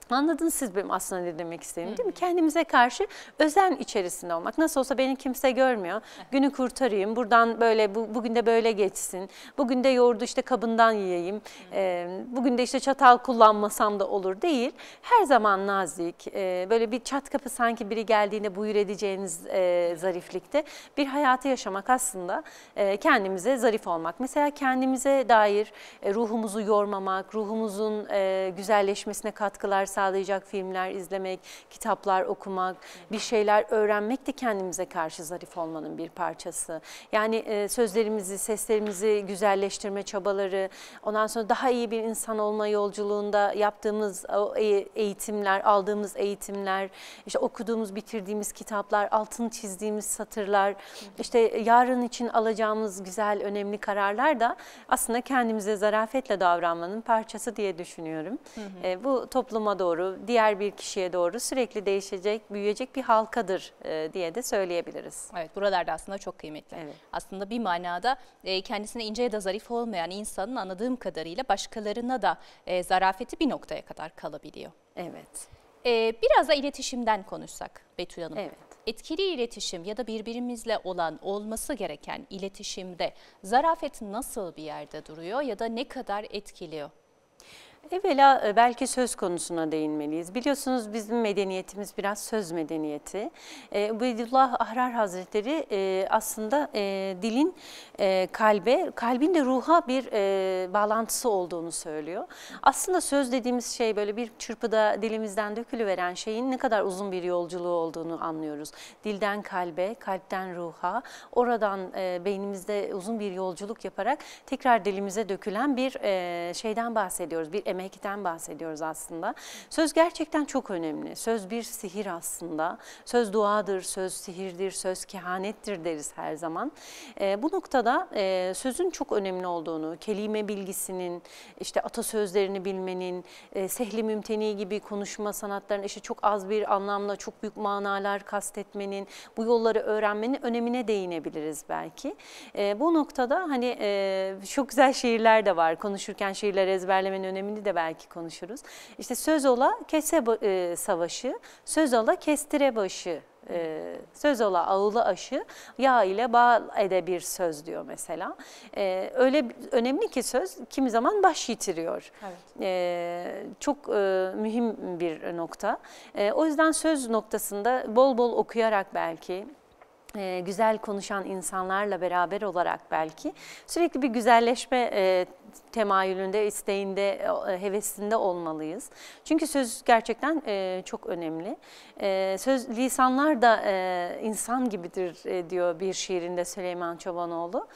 Anladınız siz benim aslında ne demek istediğimi, değil mi? Kendimize karşı özen içerisinde olmak. Nasıl olsa beni kimse görmüyor. Günü kurtarayım. Buradan böyle bu, bugün de böyle geçsin. Bugün de yoğurdu işte kabından yiyeyim. Ee, bugün de işte çatal kullanmasam da olur değil. Her zaman nazik. E, böyle bir çat kapı sanki biri geldiğinde buyur edeceğiniz e, zariflikte bir hayatı yaşamak aslında e, kendimize zarif olmak. Mesela kendimize dair e, ruhumuzu yormamak, ruhumuzun e, güzelleşmesine katkılar sağlayacak filmler izlemek, kitaplar okumak, bir şeyler öğrenmek de kendimize karşı zarif olmanın bir parçası. Yani e, sözlerimizi, seslerimizi güzelleştirme çabaları, ondan sonra daha iyi bir insan olma yolculuğunda yaptığımız o eğitimler, aldığımız eğitimler, işte okuduğumuz, bitirdiğimiz kitaplar, altını çizdiğimiz satırlar, işte yarın için alacağımız güzel, önemli kararlar da aslında kendimize zarafetle davranmanın parçası diye düşünüyorum. Hı hı. E, bu topluma doğru, diğer bir kişiye doğru sürekli değişecek, büyüyecek bir halkadır e, diye de söyleyebiliriz. Evet, buralarda aslında çok kıymetli. Evet. Aslında bir manada e, kendisine ince ya da zarif olmayan insanın anladığım kadarıyla başkalarına da e, zarafeti bir noktaya kadar kalabiliyor. Evet. E, biraz da iletişimden konuşsak Betül Hanım. Evet. Etkili iletişim ya da birbirimizle olan olması gereken iletişimde zarafet nasıl bir yerde duruyor ya da ne kadar etkiliyor? Evvela belki söz konusuna değinmeliyiz. Biliyorsunuz bizim medeniyetimiz biraz söz medeniyeti. E, Ubeydullah Ahrar Hazretleri e, aslında e, dilin e, kalbe, kalbin de ruha bir e, bağlantısı olduğunu söylüyor. Aslında söz dediğimiz şey böyle bir çırpıda dilimizden dökülüveren şeyin ne kadar uzun bir yolculuğu olduğunu anlıyoruz. Dilden kalbe, kalpten ruha, oradan e, beynimizde uzun bir yolculuk yaparak tekrar dilimize dökülen bir e, şeyden bahsediyoruz. Bir emekten bahsediyoruz aslında. Söz gerçekten çok önemli. Söz bir sihir aslında. Söz duadır, söz sihirdir, söz kehanettir deriz her zaman. E, bu noktada e, sözün çok önemli olduğunu, kelime bilgisinin, işte atasözlerini bilmenin, e, sehli mümteni gibi konuşma sanatlarının işte çok az bir anlamla çok büyük manalar kastetmenin, bu yolları öğrenmenin önemine değinebiliriz belki. E, bu noktada hani e, çok güzel şiirler de var. Konuşurken şiirler ezberlemenin önemini de belki konuşuruz. İşte söz ola kese e, savaşı, söz ola kestire başı, e, söz ola ağılı aşı, yağ ile bağ ede bir söz diyor mesela. E, öyle önemli ki söz kimi zaman baş yitiriyor. Evet. E, çok e, mühim bir nokta. E, o yüzden söz noktasında bol bol okuyarak belki, Ee, güzel konuşan insanlarla beraber olarak belki sürekli bir güzelleşme e, temayülünde, isteğinde, e, hevesinde olmalıyız. Çünkü söz gerçekten e, çok önemli. E, söz lisanlar da e, insan gibidir e, diyor bir şiirinde Süleyman Çobanoğlu.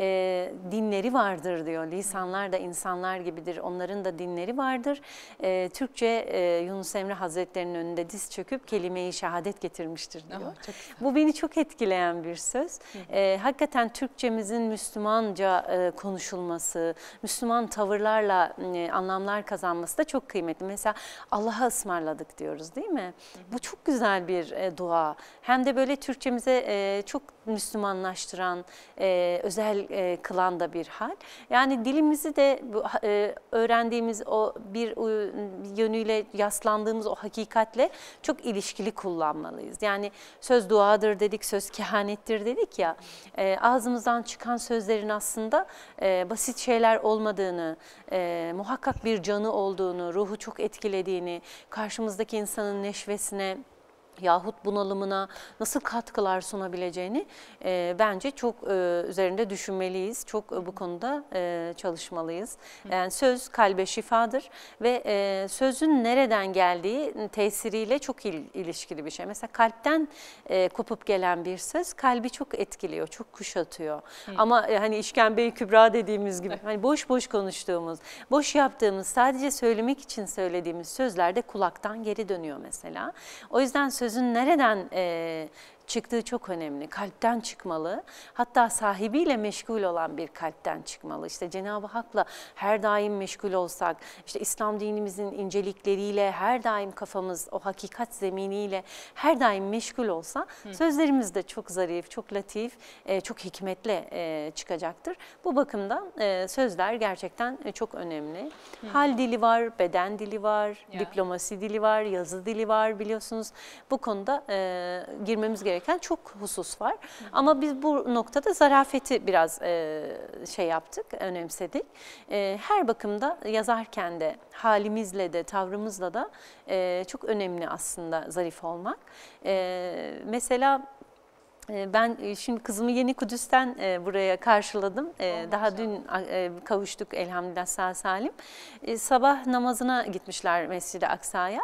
E, dinleri vardır diyor. Lisanlar da insanlar gibidir. Onların da dinleri vardır. E, Türkçe e, Yunus Emre Hazretleri'nin önünde diz çöküp kelime-i şehadet getirmiştir diyor. Aha, bu beni çok etkiliyor. Bir söz. E, hakikaten Türkçemizin Müslümanca e, konuşulması, Müslüman tavırlarla e, anlamlar kazanması da çok kıymetli. Mesela Allah'a ısmarladık diyoruz değil mi? Hı hı. Bu çok güzel bir e, dua. Hem de böyle Türkçemize e, çok Müslümanlaştıran, e, özel e, kılan da bir hal. Yani dilimizi de e, öğrendiğimiz o bir yönüyle yaslandığımız o hakikatle çok ilişkili kullanmalıyız. Yani söz duadır dedik, söz kehanettir dedik ya, e, ağzımızdan çıkan sözlerin aslında e, basit şeyler olmadığını, e, muhakkak bir canı olduğunu, ruhu çok etkilediğini, karşımızdaki insanın neşvesine yahut bunalımına nasıl katkılar sunabileceğini e, bence çok e, üzerinde düşünmeliyiz. Çok e, bu konuda e, çalışmalıyız. Yani söz kalbe şifadır ve e, sözün nereden geldiği tesiriyle çok il, ilişkili bir şey. Mesela kalpten e, kopup gelen bir söz kalbi çok etkiliyor, çok kuşatıyor. Hı. Ama e, hani işkembe-i kübra dediğimiz gibi hani boş boş konuştuğumuz, boş yaptığımız, sadece söylemek için söylediğimiz sözler de kulaktan geri dönüyor mesela. O yüzden söz sözün nereden e, çıktığı çok önemli. Kalpten çıkmalı. Hatta sahibiyle meşgul olan bir kalpten çıkmalı. İşte Cenab-ı Hak'la her daim meşgul olsak, işte İslam dinimizin incelikleriyle her daim kafamız o hakikat zeminiyle her daim meşgul olsa Hı. sözlerimiz de çok zarif, çok latif, e, çok hikmetli e, çıkacaktır. Bu bakımdan e, sözler gerçekten e, çok önemli. Hı. Hal dili var, beden dili var, ya. diplomasi dili var, yazı dili var biliyorsunuz. Bu konuda e, girmemiz gereken çok husus var. Hı. Ama biz bu noktada zarafeti biraz e, şey yaptık, önemsedik. E, her bakımda yazarken de halimizle de tavrımızla da e, çok önemli aslında zarif olmak. E, mesela ben şimdi kızımı Yeni Kudüs'ten buraya karşıladım. Oh, Daha dün kavuştuk elhamdülillah sağ salim. Sabah namazına gitmişler Mescid-i Aksa'ya.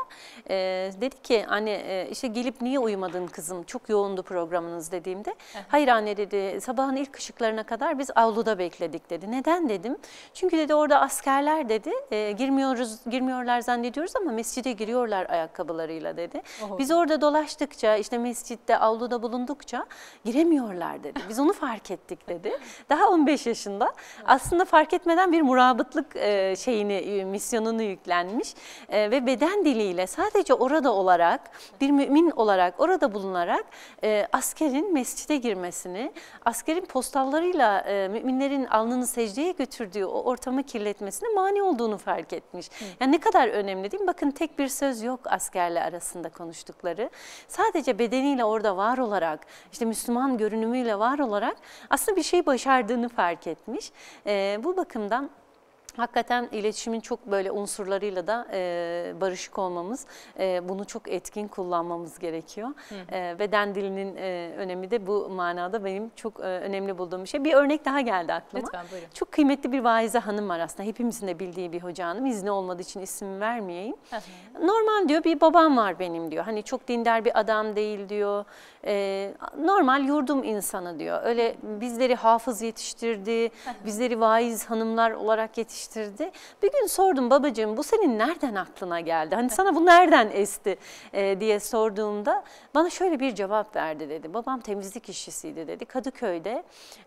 Dedi ki anne işte gelip niye uyumadın kızım? Çok yoğundu programınız dediğimde. Hayır anne dedi, sabahın ilk ışıklarına kadar biz avluda bekledik dedi. Neden dedim? Çünkü dedi orada askerler dedi girmiyoruz girmiyorlar zannediyoruz ama mescide giriyorlar ayakkabılarıyla dedi. Oh. Biz orada dolaştıkça işte mescitte avluda bulundukça giremiyorlar dedi. Biz onu fark ettik dedi. Daha on beş yaşında aslında fark etmeden bir murabıtlık şeyini, misyonunu yüklenmiş ve beden diliyle sadece orada olarak, bir mümin olarak orada bulunarak askerin mescide girmesini, askerin postallarıyla müminlerin alnını secdeye götürdüğü o ortamı kirletmesine mani olduğunu fark etmiş. Yani ne kadar önemli değil mi? Bakın tek bir söz yok askerle arasında konuştukları. Sadece bedeniyle orada var olarak, işte Müslüman görünümüyle var olarak aslında bir şey başardığını fark etmiş. E, bu bakımdan hakikaten iletişimin çok böyle unsurlarıyla da e, barışık olmamız, e, bunu çok etkin kullanmamız gerekiyor. Hı hı. E, beden dilinin e, önemi de bu manada benim çok e, önemli bulduğum bir şey. Bir örnek daha geldi aklıma. Lütfen buyurun. Çok kıymetli bir vaize hanım var aslında. Hepimizin de bildiği bir hoca hanım. İzni olmadığı için isim vermeyeyim. Hı hı. Normal diyor bir babam var benim diyor. Hani çok dindar bir adam değil diyor. E, normal yurdum insanı diyor. Öyle bizleri hafız yetiştirdi, hı hı. bizleri vaiz hanımlar olarak yetiştirdi. Bir gün sordum babacığım bu senin nereden aklına geldi? Hani sana bu nereden esti e, diye sorduğumda bana şöyle bir cevap verdi dedi. Babam temizlik işçisiydi dedi. Kadıköy'de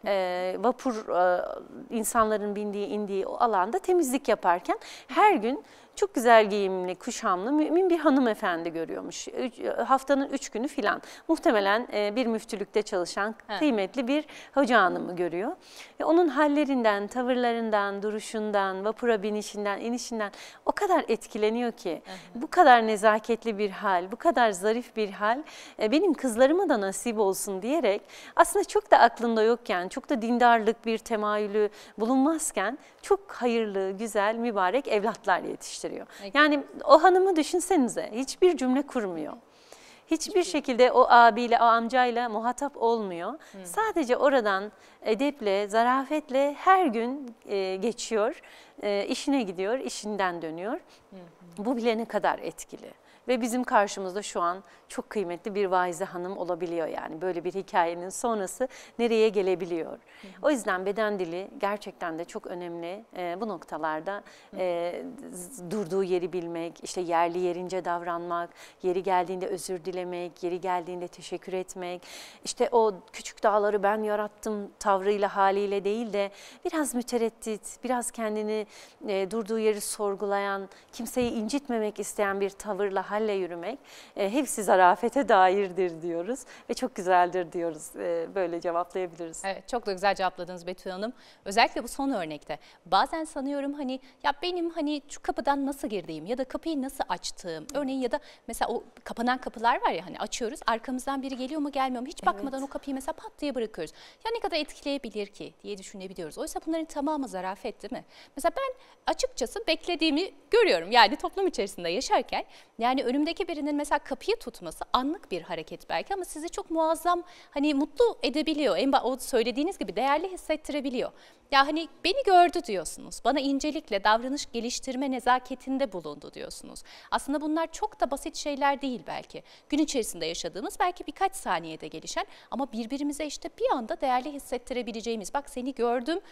e, vapur e, insanların bindiği indiği o alanda temizlik yaparken her gün çok güzel giyimli, kuşamlı, mümin bir hanımefendi görüyormuş. Üç, haftanın üç günü filan. Muhtemelen e, bir müftülükte çalışan He. kıymetli bir hoca hanımı görüyor. Ve onun hallerinden, tavırlarından, duruşundan, vapura binişinden, inişinden o kadar etkileniyor ki. Hı hı. Bu kadar nezaketli bir hal, bu kadar zarif bir hal e, benim kızlarıma da nasip olsun diyerek aslında çok da aklında yokken, çok da dindarlık bir temayülü bulunmazken çok hayırlı, güzel, mübarek evlatlar yetiştiriyor. Yani o hanımı düşünsenize hiçbir cümle kurmuyor. Hiçbir şekilde o abiyle, o amcayla muhatap olmuyor. Hmm. Sadece oradan edeple, zarafetle her gün e, geçiyor, e, işine gidiyor, işinden dönüyor. Hmm. Bu bile ne kadar etkili. Ve bizim karşımızda şu an çok kıymetli bir vaize hanım olabiliyor yani. Böyle bir hikayenin sonrası nereye gelebiliyor. Hı hı. O yüzden beden dili gerçekten de çok önemli. E, bu noktalarda e, durduğu yeri bilmek, işte yerli yerince davranmak, yeri geldiğinde özür dilemek, yeri geldiğinde teşekkür etmek. İşte o küçük dağları ben yarattım tavrıyla, haliyle değil de biraz mütereddit, biraz kendini e, durduğu yeri sorgulayan, kimseyi incitmemek isteyen bir tavırla, halle yürümek e, hepsi zarafete dairdir diyoruz ve çok güzeldir diyoruz. E, böyle cevaplayabiliriz. Evet, çok da güzel cevapladınız Betül Hanım. Özellikle bu son örnekte. Bazen sanıyorum hani ya benim hani şu kapıdan nasıl girdiğim ya da kapıyı nasıl açtığım. Örneğin ya da mesela o kapanan kapılar var ya hani açıyoruz arkamızdan biri geliyor mu gelmiyor mu hiç bakmadan evet. o kapıyı mesela pat diye bırakıyoruz. Ya ne kadar etkileyebilir ki diye düşünebiliyoruz. Oysa bunların tamamı zarafet değil mi? Mesela ben açıkçası beklediğimi görüyorum. Yani toplum içerisinde yaşarken yani önümdeki birinin mesela kapıyı tutması anlık bir hareket belki ama sizi çok muazzam hani mutlu edebiliyor. En o söylediğiniz gibi değerli hissettirebiliyor. Ya hani beni gördü diyorsunuz. Bana incelikle davranış geliştirme nezaketinde bulundu diyorsunuz. Aslında bunlar çok da basit şeyler değil belki. Gün içerisinde yaşadığımız belki birkaç saniyede gelişen ama birbirimize işte bir anda değerli hissettirebileceğimiz bak seni gördüm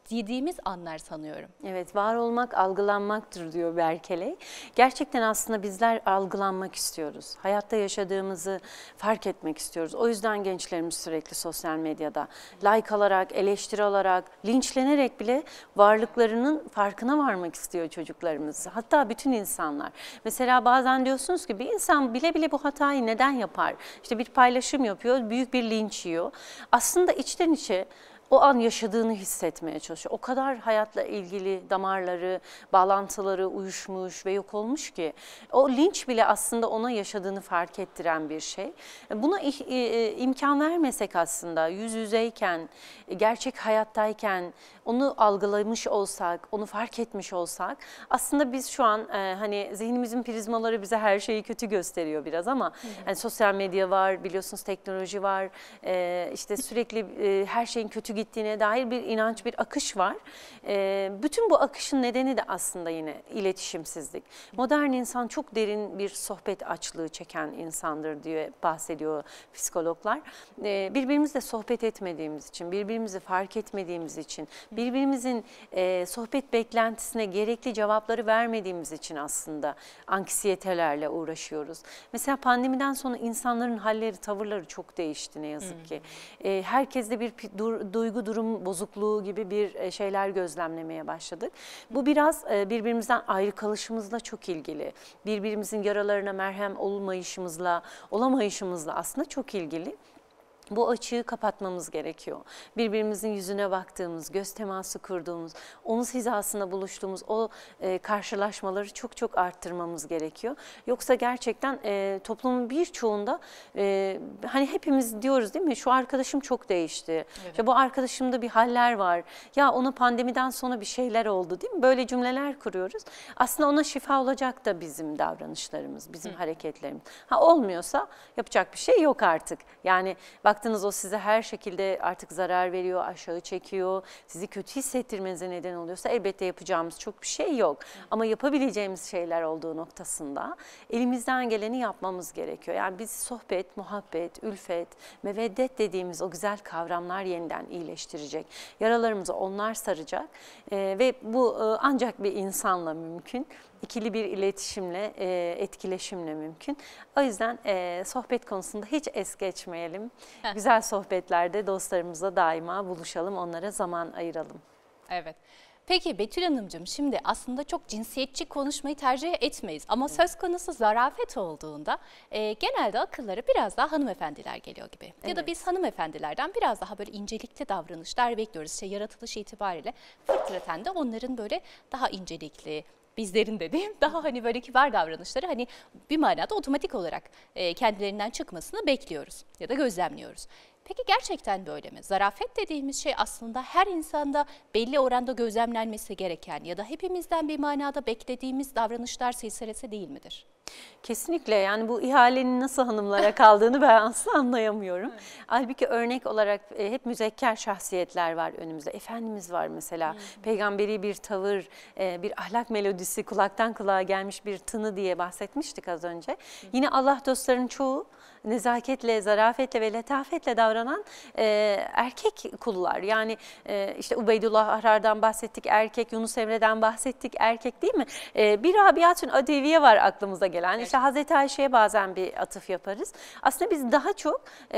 dediğimiz anlar sanıyorum. Evet, var olmak algılanmaktır diyor Berkeley. Gerçekten aslında bizler algılanmak istiyoruz. Hayatta yaşadığımızı fark etmek istiyoruz. O yüzden gençlerimiz sürekli sosyal medyada like alarak, eleştiri alarak, linçlenerek bile varlıklarının farkına varmak istiyor çocuklarımız. Hatta bütün insanlar. Mesela bazen diyorsunuz ki bir insan bile bile bu hatayı neden yapar? İşte bir paylaşım yapıyor, büyük bir linç yiyor. Aslında içten içe o an yaşadığını hissetmeye çalışıyor. O kadar hayatla ilgili damarları, bağlantıları uyuşmuş ve yok olmuş ki o linç bile aslında ona yaşadığını fark ettiren bir şey. Buna imkan vermesek aslında yüz yüzeyken, gerçek hayattayken onu algılamış olsak, onu fark etmiş olsak aslında biz şu an hani zihnimizin prizmaları bize her şeyi kötü gösteriyor biraz ama yani sosyal medya var, biliyorsunuz teknoloji var, işte sürekli her şeyin kötü gittiğine dair bir inanç, bir akış var. E, bütün bu akışın nedeni de aslında yine iletişimsizlik. Modern insan çok derin bir sohbet açlığı çeken insandır diye bahsediyor psikologlar. E, birbirimizle sohbet etmediğimiz için, birbirimizi fark etmediğimiz için, birbirimizin e, sohbet beklentisine gerekli cevapları vermediğimiz için aslında anksiyetelerle uğraşıyoruz. Mesela pandemiden sonra insanların halleri, tavırları çok değişti ne yazık ki. E, herkeste bir duygu durum bozukluğu gibi bir şeyler gözlemlemeye başladık. Bu biraz birbirimizden ayrı kalışımızla çok ilgili. Birbirimizin yaralarına merhem olmayışımızla, olamayışımızla aslında çok ilgili. Bu açığı kapatmamız gerekiyor. Birbirimizin yüzüne baktığımız, göz teması kurduğumuz, omuz hizasında buluştuğumuz o e, karşılaşmaları çok çok arttırmamız gerekiyor. Yoksa gerçekten e, toplumun birçoğunda e, hani hepimiz diyoruz değil mi? Şu arkadaşım çok değişti. Evet. İşte bu arkadaşımda bir haller var. Ya ona pandemiden sonra bir şeyler oldu değil mi? Böyle cümleler kuruyoruz. Aslında ona şifa olacak da bizim davranışlarımız, bizim Hı. hareketlerimiz. Ha olmuyorsa yapacak bir şey yok artık. Yani baktınız o size her şekilde artık zarar veriyor, aşağı çekiyor, sizi kötü hissettirmenize neden oluyorsa elbette yapacağımız çok bir şey yok. Ama yapabileceğimiz şeyler olduğu noktasında elimizden geleni yapmamız gerekiyor. Yani biz sohbet, muhabbet, ülfet, meveddet dediğimiz o güzel kavramlar yeniden iyileştirecek. Yaralarımızı onlar saracak ee, ve bu e, ancak bir insanla mümkün. İkili bir iletişimle, e, etkileşimle mümkün. O yüzden e, sohbet konusunda hiç es geçmeyelim. Heh. Güzel sohbetlerde dostlarımızla daima buluşalım, onlara zaman ayıralım. Evet. Peki Betül Hanımcığım, şimdi aslında çok cinsiyetçi konuşmayı tercih etmeyiz ama söz konusu zarafet olduğunda e, genelde akıllara biraz daha hanımefendiler geliyor gibi. Evet. Ya da biz hanımefendilerden biraz daha böyle incelikli davranışlar bekliyoruz. İşte yaratılış itibariyle fıtraten de onların böyle daha incelikli, bizlerin de değil, daha hani böyle kibar davranışları hani bir manada otomatik olarak e, kendilerinden çıkmasını bekliyoruz ya da gözlemliyoruz. Peki gerçekten böyle mi? Zarafet dediğimiz şey aslında her insanda belli oranda gözlemlenmesi gereken ya da hepimizden bir manada beklediğimiz davranışlar silsilesi değil midir? Kesinlikle, yani bu ihalenin nasıl hanımlara kaldığını ben asla anlayamıyorum. Evet. Halbuki örnek olarak e, hep müzekker şahsiyetler var önümüzde. Efendimiz var mesela, hmm. peygamberi bir tavır, e, bir ahlak melodisi, kulaktan kulağa gelmiş bir tını diye bahsetmiştik az önce. Hmm. Yine Allah dostlarının çoğu nezaketle, zarafetle ve letafetle davranan e, erkek kullar. Yani e, işte Ubeydullah Ahrar'dan bahsettik erkek, Yunus Emre'den bahsettik erkek değil mi? E, bir Rabiatün Adeviye var aklımıza gelen. Evet. İşte Hazreti Ayşe'ye bazen bir atıf yaparız. Aslında biz daha çok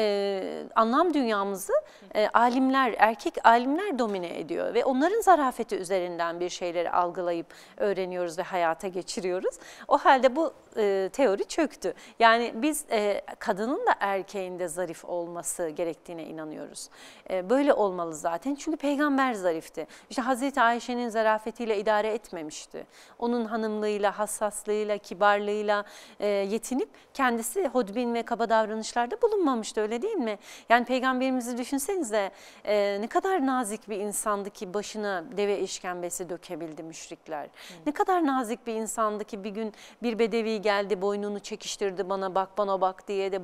e, anlam dünyamızı e, alimler, erkek alimler domine ediyor ve onların zarafeti üzerinden bir şeyleri algılayıp öğreniyoruz ve hayata geçiriyoruz. O halde bu e, teori çöktü. Yani biz e, kadının da erkeğin de zarif olması gerektiğine inanıyoruz. E, böyle olmalı zaten. Çünkü peygamber zarifti. İşte Hazreti Ayşe'nin zarafetiyle idare etmemişti. Onun hanımlığıyla, hassaslığıyla, kibarlığıyla e, yetinip kendisi hodbin ve kaba davranışlarda bulunmamıştı, öyle değil mi? Yani peygamberimizi düşünsenize e, ne kadar nazik bir insandı ki başına deve işkembesi dökebildi müşrikler. Hmm. Ne kadar nazik bir insandı ki bir gün bir bedevi geldi, boynunu çekiştirdi, bana bak bana bak diye de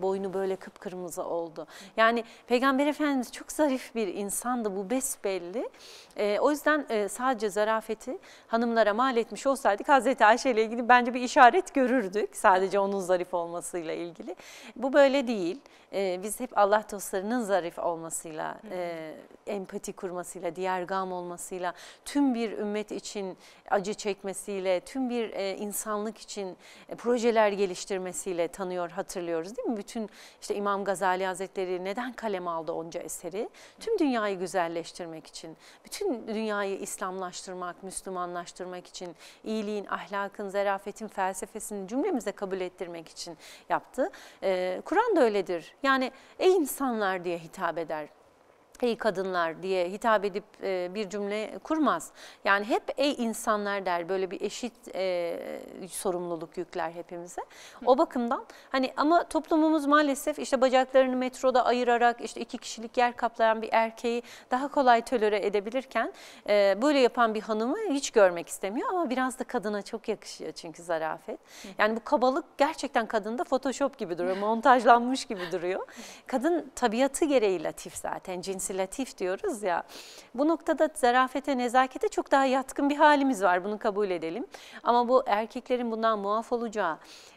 niye boynu böyle kıpkırmızı oldu? Yani Peygamber Efendimiz çok zarif bir insandı, bu besbelli. E, o yüzden e, sadece zarafeti hanımlara mal etmiş olsaydık Hazreti Ayşe ile ilgili bence bir işaret görürdük. Sadece onun zarif olmasıyla ilgili. Bu böyle değil. E, biz hep Allah dostlarının zarif olmasıyla, e, empati kurmasıyla, diğergam olmasıyla, tüm bir ümmet için acı çekmesiyle, tüm bir e, insanlık için e, projeler geliştirmesiyle tanıyor, hatırlıyoruz değil mi? Bütün işte İmam Gazali Hazretleri neden kaleme aldı onca eseri? Tüm dünyayı güzelleştirmek için, bütün dünyayı İslamlaştırmak, Müslümanlaştırmak için, iyiliğin, ahlakın, zarafetin felsefesini cümlemize kabul ettirmek için yaptı. E, Kur'an da öyledir. Yani ey insanlar diye hitap eder. Ey kadınlar diye hitap edip e, bir cümle kurmaz. Yani hep ey insanlar der, böyle bir eşit e, sorumluluk yükler hepimize. O bakımdan hani ama toplumumuz maalesef işte bacaklarını metroda ayırarak işte iki kişilik yer kaplayan bir erkeği daha kolay tolere edebilirken e, böyle yapan bir hanımı hiç görmek istemiyor ama biraz da kadına çok yakışıyor çünkü zarafet. Yani bu kabalık gerçekten kadında Photoshop gibi duruyor, montajlanmış gibi duruyor. Kadın tabiatı gereği latif zaten, cinsi latif diyoruz ya. Bu noktada zarafete, nezakete çok daha yatkın bir halimiz var. Bunu kabul edelim. Ama bu erkeklerin bundan muaf olacağı,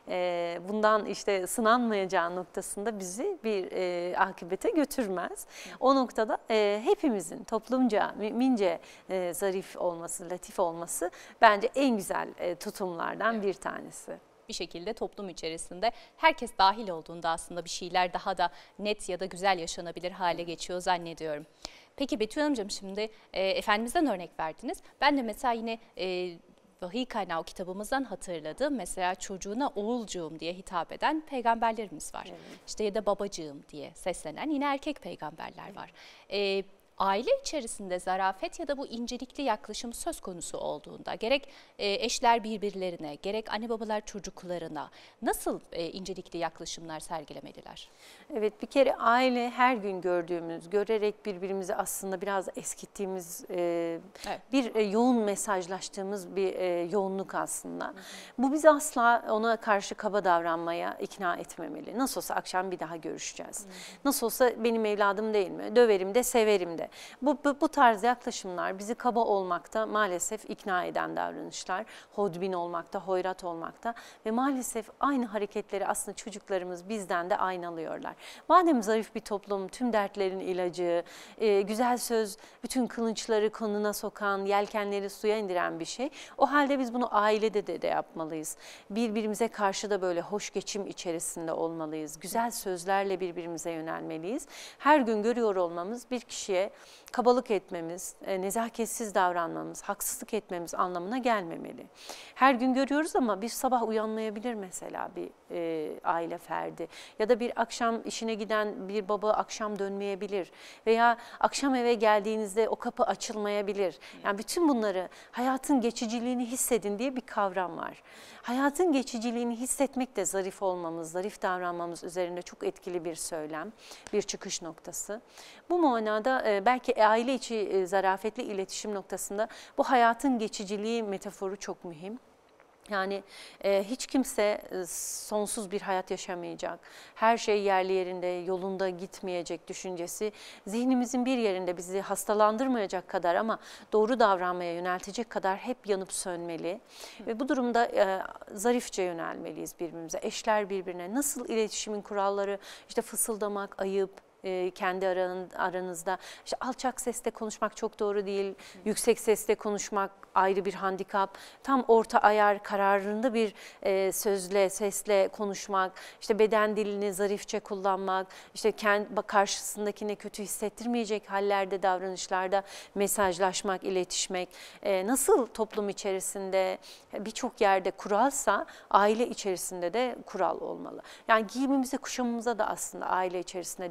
e, bundan işte sınanmayacağı noktasında bizi bir e, akıbete götürmez. O noktada e, hepimizin toplumca, mümince e, zarif olması, latif olması bence en güzel e, tutumlardan bir tanesi. Bir şekilde toplum içerisinde herkes dahil olduğunda aslında bir şeyler daha da net ya da güzel yaşanabilir hale geçiyor zannediyorum. Peki Betül Hanımcığım, şimdi e, Efendimiz'den örnek verdiniz. Ben de mesela yine e, Vahiy Kaynağı kitabımızdan hatırladığım, mesela çocuğuna oğulcuğum diye hitap eden peygamberlerimiz var. Evet. İşte ya da babacığım diye seslenen yine erkek peygamberler var. E, Aile içerisinde zarafet ya da bu incelikli yaklaşım söz konusu olduğunda gerek eşler birbirlerine, gerek anne babalar çocuklarına nasıl incelikli yaklaşımlar sergilemeliler? Evet, bir kere aile her gün gördüğümüz, görerek birbirimizi aslında biraz eskittiğimiz, evet. bir yoğun mesajlaştığımız bir yoğunluk aslında. Hı hı. Bu bizi asla ona karşı kaba davranmaya ikna etmemeli. Nasıl olsa akşam bir daha görüşeceğiz. Hı hı. Nasıl olsa benim evladım değil mi? Döverim de, severim de. Bu, bu, bu tarz yaklaşımlar bizi kaba olmakta maalesef ikna eden davranışlar, hodbin olmakta, hoyrat olmakta ve maalesef aynı hareketleri aslında çocuklarımız bizden de aynalıyorlar. Madem zarif bir toplum, tüm dertlerin ilacı, e, güzel söz, bütün kılınçları konuna sokan, yelkenleri suya indiren bir şey. O halde biz bunu ailede de, de yapmalıyız. Birbirimize karşı da böyle hoş geçim içerisinde olmalıyız. Güzel sözlerle birbirimize yönelmeliyiz. Her gün görüyor olmamız bir kişiye kabalık etmemiz, nezaketsiz davranmamız, haksızlık etmemiz anlamına gelmemeli. Her gün görüyoruz ama bir sabah uyanmayabilir mesela bir e, aile ferdi. Ya da bir akşam işine giden bir baba akşam dönmeyebilir. Veya akşam eve geldiğinizde o kapı açılmayabilir. Yani bütün bunları, hayatın geçiciliğini hissedin diye bir kavram var. Hayatın geçiciliğini hissetmek de zarif olmamız, zarif davranmamız üzerinde çok etkili bir söylem, bir çıkış noktası. Bu manada belki aile içi zarafetli iletişim noktasında bu hayatın geçiciliği metaforu çok mühim. Yani e, hiç kimse e, sonsuz bir hayat yaşamayacak, her şey yerli yerinde, yolunda gitmeyecek düşüncesi zihnimizin bir yerinde bizi hastalandırmayacak kadar ama doğru davranmaya yöneltecek kadar hep yanıp sönmeli. Hı. Ve bu durumda e, zarifçe yönelmeliyiz birbirimize. Eşler birbirine nasıl iletişimin kuralları, işte fısıldamak ayıp, kendi aranızda. İşte alçak sesle konuşmak çok doğru değil. Hı. Yüksek sesle konuşmak ayrı bir handikap. Tam orta ayar kararında bir e, sözle, sesle konuşmak. İşte beden dilini zarifçe kullanmak. İşte kendi karşısındakine kötü hissettirmeyecek hallerde, davranışlarda mesajlaşmak, iletişmek. E, nasıl toplum içerisinde birçok yerde kuralsa aile içerisinde de kural olmalı. Yani giyimimize, kuşamımıza da aslında aile içerisinde dikkat etmek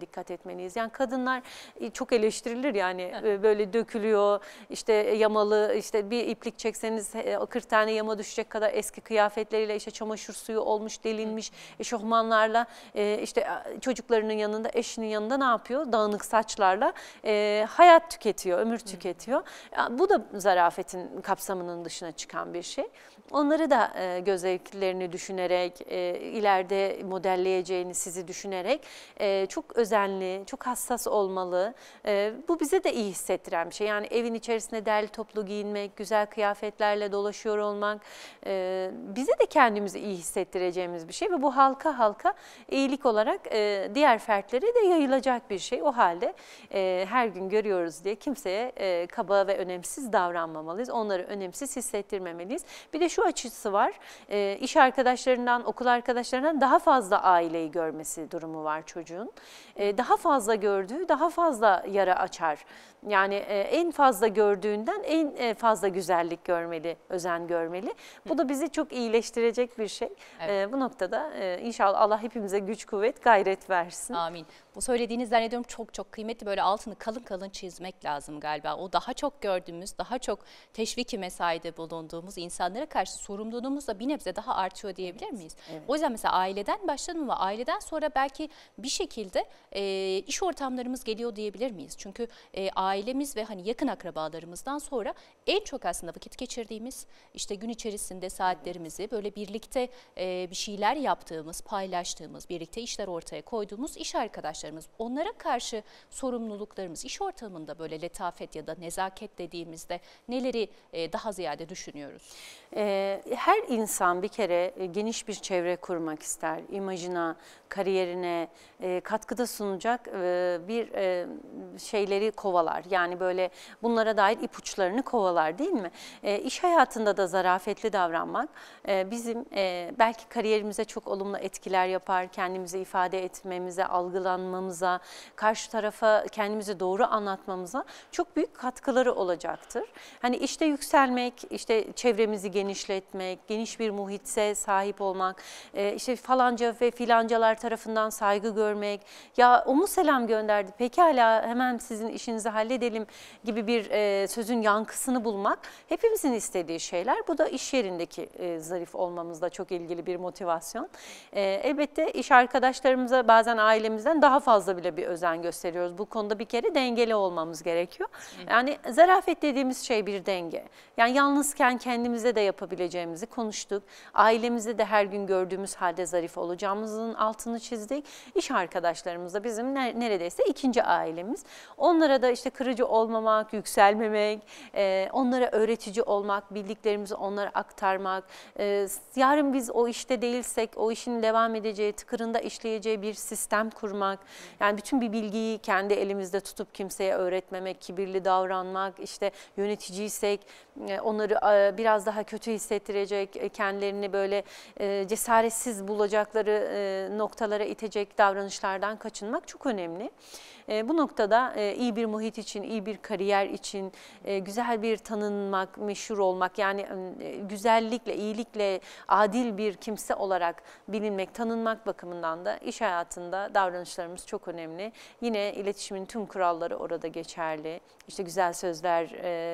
etmeliyiz. Yani kadınlar e, çok eleştirilir yani e, böyle dökülüyor, işte yamalı, işte bir iplik çekseniz e, kırk tane yama düşecek kadar eski kıyafetleriyle, işte çamaşır suyu olmuş, delinmiş eşofmanlarla, e, işte çocuklarının yanında, eşinin yanında ne yapıyor? Dağınık saçlarla e, hayat tüketiyor, ömür tüketiyor. Yani bu da zarafetin kapsamının dışına çıkan bir şey. Onları da e, göz zevklerini düşünerek, e, ileride modelleyeceğini sizi düşünerek e, çok özenli, çok hassas olmalı. E, bu bize de iyi hissettiren bir şey. Yani evin içerisinde derli toplu giyinmek, güzel kıyafetlerle dolaşıyor olmak e, bize de kendimizi iyi hissettireceğimiz bir şey ve bu halka halka iyilik olarak e, diğer fertlere de yayılacak bir şey. O halde e, her gün görüyoruz diye kimseye e, kaba ve önemsiz davranmamalıyız. Onları önemsiz hissettirmemeliyiz. Bir de şu açısı var. E, iş arkadaşlarından, okul arkadaşlarından daha fazla aileyi görmesi durumu var çocuğun. E, daha fazla gördüğü, daha fazla yara açar. Yani e, en fazla gördüğünden en e, fazla güzellik görmeli, özen görmeli. Bu da bizi çok iyileştirecek bir şey. Evet. E, bu noktada e, inşallah Allah hepimize güç, kuvvet, gayret versin. Amin. Bu söylediğiniz zannediyorum çok çok kıymetli, böyle altını kalın kalın çizmek lazım galiba. O daha çok gördüğümüz, daha çok teşviki mesaide bulunduğumuz insanlara karşı sorumluluğumuz da bir nebze daha artıyor diyebilir miyiz? Evet. O yüzden mesela aileden başladım ama aileden sonra belki bir şekilde e, iş ortamlarımız geliyor diyebilir miyiz? Çünkü e, ailemiz ve hani yakın akrabalarımızdan sonra en çok aslında vakit geçirdiğimiz, işte gün içerisinde saatlerimizi böyle birlikte e, bir şeyler yaptığımız, paylaştığımız, birlikte işler ortaya koyduğumuz iş arkadaşlarımız. Onlara karşı sorumluluklarımız, iş ortamında böyle letafet ya da nezaket dediğimizde neleri e, daha ziyade düşünüyoruz? E, her insan bir kere e, geniş bir çevre kurmak ister. İmajına, kariyerine e, katkıda sunacak e, bir e, şeyleri kovalar. Yani böyle bunlara dair ipuçlarını kovalar, değil mi? E, iş hayatında da zarafetli davranmak e, bizim e, belki kariyerimize çok olumlu etkiler yapar, kendimizi ifade etmemize, algılanmamıza, karşı tarafa kendimizi doğru anlatmamıza çok büyük katkıları olacaktır. Hani işte yükselmek, işte çevremizi genişletmek, geniş bir muhitse sahip olmak, e, işte falanca ve filancalar tarafından saygı görmek, ya o mu selam gönderdi, pekala hemen sizin işinizi halledelim gibi bir e, sözün yankısını bulmak hepimizin istediği şeyler. Bu da iş yerindeki e, zarif olmamızla çok ilgili bir motivasyon. E, elbette iş arkadaşlarımıza, bazen ailemizden daha fazla bile bir özen gösteriyoruz. Bu konuda bir kere dengeli olmamız gerekiyor. Yani zarafet dediğimiz şey bir denge. Yani yalnızken kendimize de yapabileceğimizi konuştuk. Ailemizde de her gün gördüğümüz halde zarif olacağımızın altını çizdik. İş arkadaşlarımız da bizim neredeyse ikinci ailemiz. Onlara da işte kırıcı olmamak, yükselmemek, e, onlara öğretici olmak, bildiklerimizi onlara aktarmak. E, yarın biz o işte değilsek, o işin devam edeceği, tıkırında işleyeceği bir sistem kurmak. Yani bütün bir bilgiyi kendi elimizde tutup kimseye öğretmemek, kibirli davranmak, işte yöneticiysek e, onları e, biraz daha kötü hissettirecek, e, kendilerini böyle e, cesaretsiz bulacakları e, noktalara itecek davranışlardan kaçınmak çok önemli. E, bu noktada e, iyi bir muhit için, iyi bir kariyer için, e, güzel bir tanınmak, meşhur olmak, yani e, güzellikle, iyilikle, adil bir kimse olarak bilinmek, tanınmak bakımından da iş hayatında davranışlarımız çok önemli. Yine iletişimin tüm kuralları orada geçerli. İşte güzel sözler,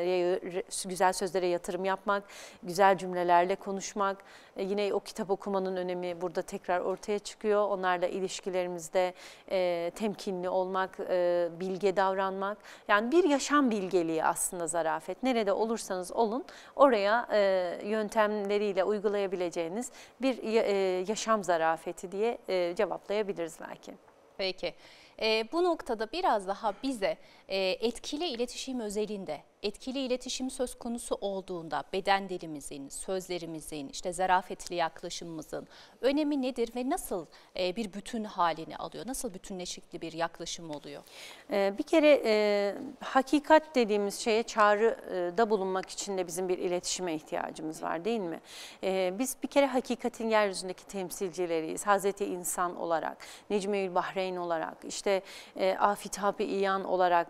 e, güzel sözlere yatırım yapmak, güzel cümlelerle konuşmak, e, yine o kitap okumanın önemi burada tekrar ortaya çıkıyor. Onlarla ilişkilerimizde e, temkinli olmak, e, bilge davranmak. Yani bir yaşam bilgeliği aslında zarafet. Nerede olursanız olun oraya e, yöntemleriyle uygulayabileceğiniz bir e, yaşam zarafeti diye e, cevaplayabiliriz belki. Peki. E, bu noktada biraz daha bize e, etkili iletişim özelinde, etkili iletişim söz konusu olduğunda beden dilimizin, sözlerimizin, işte zarafetli yaklaşımımızın önemi nedir ve nasıl e, bir bütün halini alıyor? Nasıl bütünleşikli bir yaklaşım oluyor? E, bir kere e, hakikat dediğimiz şeye çağrıda bulunmak için de bizim bir iletişime ihtiyacımız var, değil mi? E, biz bir kere hakikatin yeryüzündeki temsilcileriyiz. Hazreti İnsan olarak, Necmeül Bahreyn olarak, işte e, Afit-i İyan olarak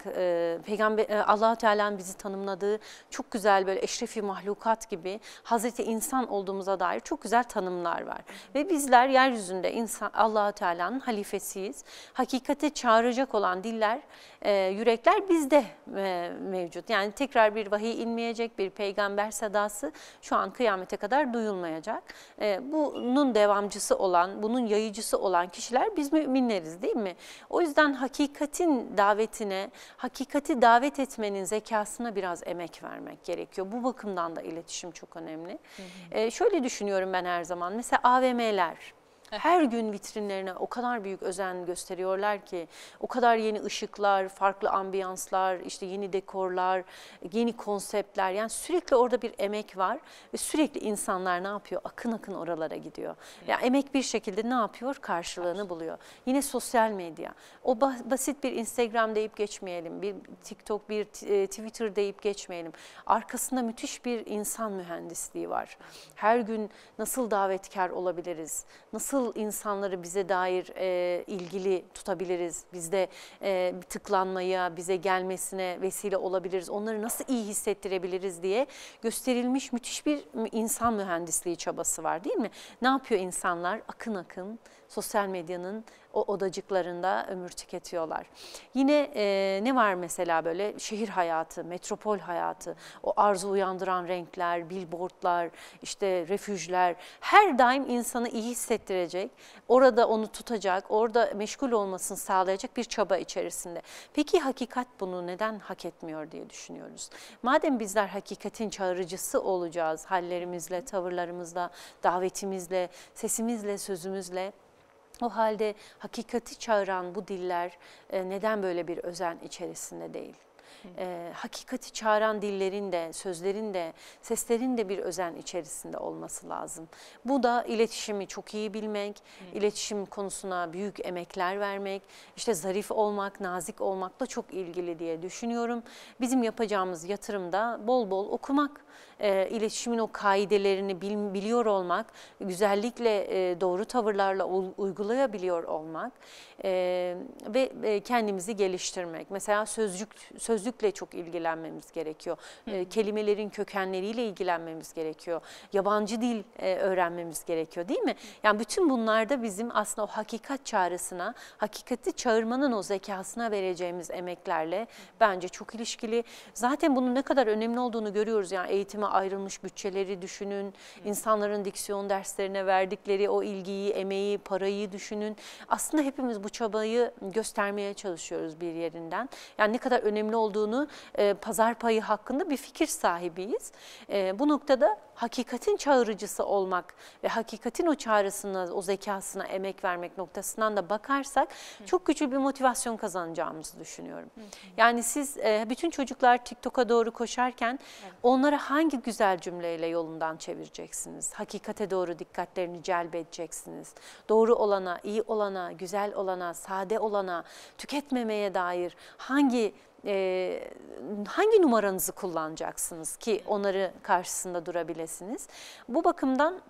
e, Peygamber e, Allah-u Teala'nın bizi tanımladığı çok güzel böyle eşrefi mahlukat gibi Hazreti insan olduğumuza dair çok güzel tanımlar var. Ve bizler yeryüzünde insan Allah-u Teala'nın halifesiyiz. Hakikate çağıracak olan diller, e, yürekler bizde e, mevcut. Yani tekrar bir vahiy inmeyecek, bir peygamber sadası şu an kıyamete kadar duyulmayacak. E, bunun devamcısı olan, bunun yayıcısı olan kişiler biz müminleriz, değil mi? O yüzden hakikatin davetine, hakikati davet etmenin zekasına biraz emek vermek gerekiyor. Bu bakımdan da iletişim çok önemli. Hı hı. E, şöyle düşünüyorum ben her zaman. Mesela A V M'ler. Her gün vitrinlerine o kadar büyük özen gösteriyorlar ki, o kadar yeni ışıklar, farklı ambiyanslar, işte yeni dekorlar, yeni konseptler. Yani sürekli orada bir emek var ve sürekli insanlar ne yapıyor? Akın akın oralara gidiyor. Yani emek bir şekilde ne yapıyor? Karşılığını buluyor. Yine sosyal medya. O basit bir Instagram deyip geçmeyelim, bir TikTok, bir Twitter deyip geçmeyelim. Arkasında müthiş bir insan mühendisliği var. Her gün nasıl davetkar olabiliriz? Nasıl insanları bize dair e, ilgili tutabiliriz, bizde e, tıklanmaya, bize gelmesine vesile olabiliriz, onları nasıl iyi hissettirebiliriz diye gösterilmiş müthiş bir insan mühendisliği çabası var, değil mi? Ne yapıyor insanlar? Akın akın sosyal medyanın o odacıklarında ömür tüketiyorlar. Yine e, ne var mesela böyle şehir hayatı, metropol hayatı, o arzu uyandıran renkler, billboardlar, işte refüjler, her daim insanı iyi hissettirecek, orada onu tutacak, orada meşgul olmasını sağlayacak bir çaba içerisinde. Peki hakikat bunu neden hak etmiyor diye düşünüyoruz. Madem bizler hakikatin çağırıcısı olacağız, hallerimizle, tavırlarımızla, davetimizle, sesimizle, sözümüzle, o halde hakikati çağıran bu diller e, neden böyle bir özen içerisinde değil? E, hakikati çağıran dillerin de, sözlerin de, seslerin de bir özen içerisinde olması lazım. Bu da iletişimi çok iyi bilmek, Hı. iletişim konusuna büyük emekler vermek, işte zarif olmak, nazik olmakla çok ilgili diye düşünüyorum. Bizim yapacağımız yatırımda bol bol okumak, e, iletişimin o kaidelerini bil, biliyor olmak, güzellikle e, doğru tavırlarla uygulayabiliyor olmak e, ve e, kendimizi geliştirmek. Mesela sözcük sözlükle çok ilgilenmemiz gerekiyor. E, kelimelerin kökenleriyle ilgilenmemiz gerekiyor. Yabancı dil e, öğrenmemiz gerekiyor, değil mi? Yani bütün bunlarda bizim aslında o hakikat çağrısına, hakikati çağırmanın o zekasına vereceğimiz emeklerle bence çok ilişkili. Zaten bunun ne kadar önemli olduğunu görüyoruz. Yani eğitime ayrılmış bütçeleri düşünün, insanların diksiyon derslerine verdikleri o ilgiyi, emeği, parayı düşünün. Aslında hepimiz bu çabayı göstermeye çalışıyoruz bir yerinden. Yani ne kadar önemli olduğunu e, pazar payı hakkında bir fikir sahibiyiz. E, bu noktada hakikatin çağırıcısı olmak ve hakikatin o çağrısına, o zekasına emek vermek noktasından da bakarsak Hı. çok güçlü bir motivasyon kazanacağımızı düşünüyorum. Hı. Yani siz e, bütün çocuklar TikTok'a doğru koşarken evet. onlara hangi güzel cümleyle yolundan çevireceksiniz? Hakikate doğru dikkatlerini celbedeceksiniz. Doğru olana, iyi olana, güzel olana, sade olana, tüketmemeye dair hangi Ee, hangi numaranızı kullanacaksınız ki onları karşısında durabilirsiniz? Bu bakımdan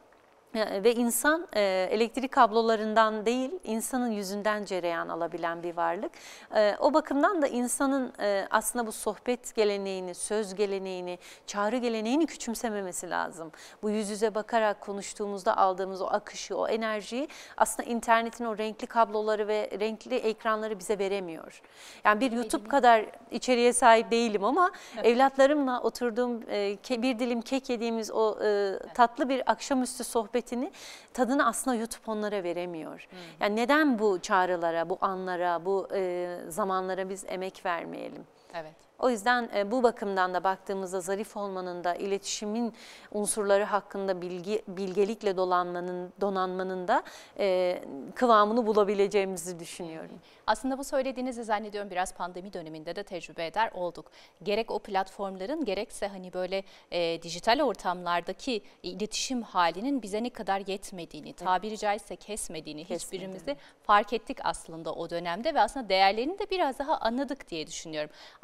ve insan e, elektrik kablolarından değil, insanın yüzünden cereyan alabilen bir varlık. E, o bakımdan da insanın e, aslında bu sohbet geleneğini, söz geleneğini, çağrı geleneğini küçümsememesi lazım. Bu yüz yüze bakarak konuştuğumuzda aldığımız o akışı, o enerjiyi aslında internetin o renkli kabloları ve renkli ekranları bize veremiyor. Yani bir YouTube kadar içeriğe sahip değilim ama evet. evlatlarımla oturduğum, e, bir dilim kek yediğimiz o e, tatlı bir akşamüstü sohbet tadını aslında YouTube onlara veremiyor. Hmm. Yani neden bu çağrılara, bu anlara, bu e, zamanlara biz emek vermeyelim? Evet. O yüzden e, bu bakımdan da baktığımızda zarif olmanın da, iletişimin unsurları hakkında bilgi bilgelikle dolanmanın, donanmanın da e, kıvamını bulabileceğimizi düşünüyorum. Aslında bu söylediğinizi zannediyorum biraz pandemi döneminde de tecrübe eder olduk. Gerek o platformların gerekse hani böyle e, dijital ortamlardaki iletişim halinin bize ne kadar yetmediğini, tabiri caizse kesmediğini Kesmedi. hiçbirimizi fark ettik aslında o dönemde ve aslında değerlerini de biraz daha anladık diye düşünüyorum. Ama yine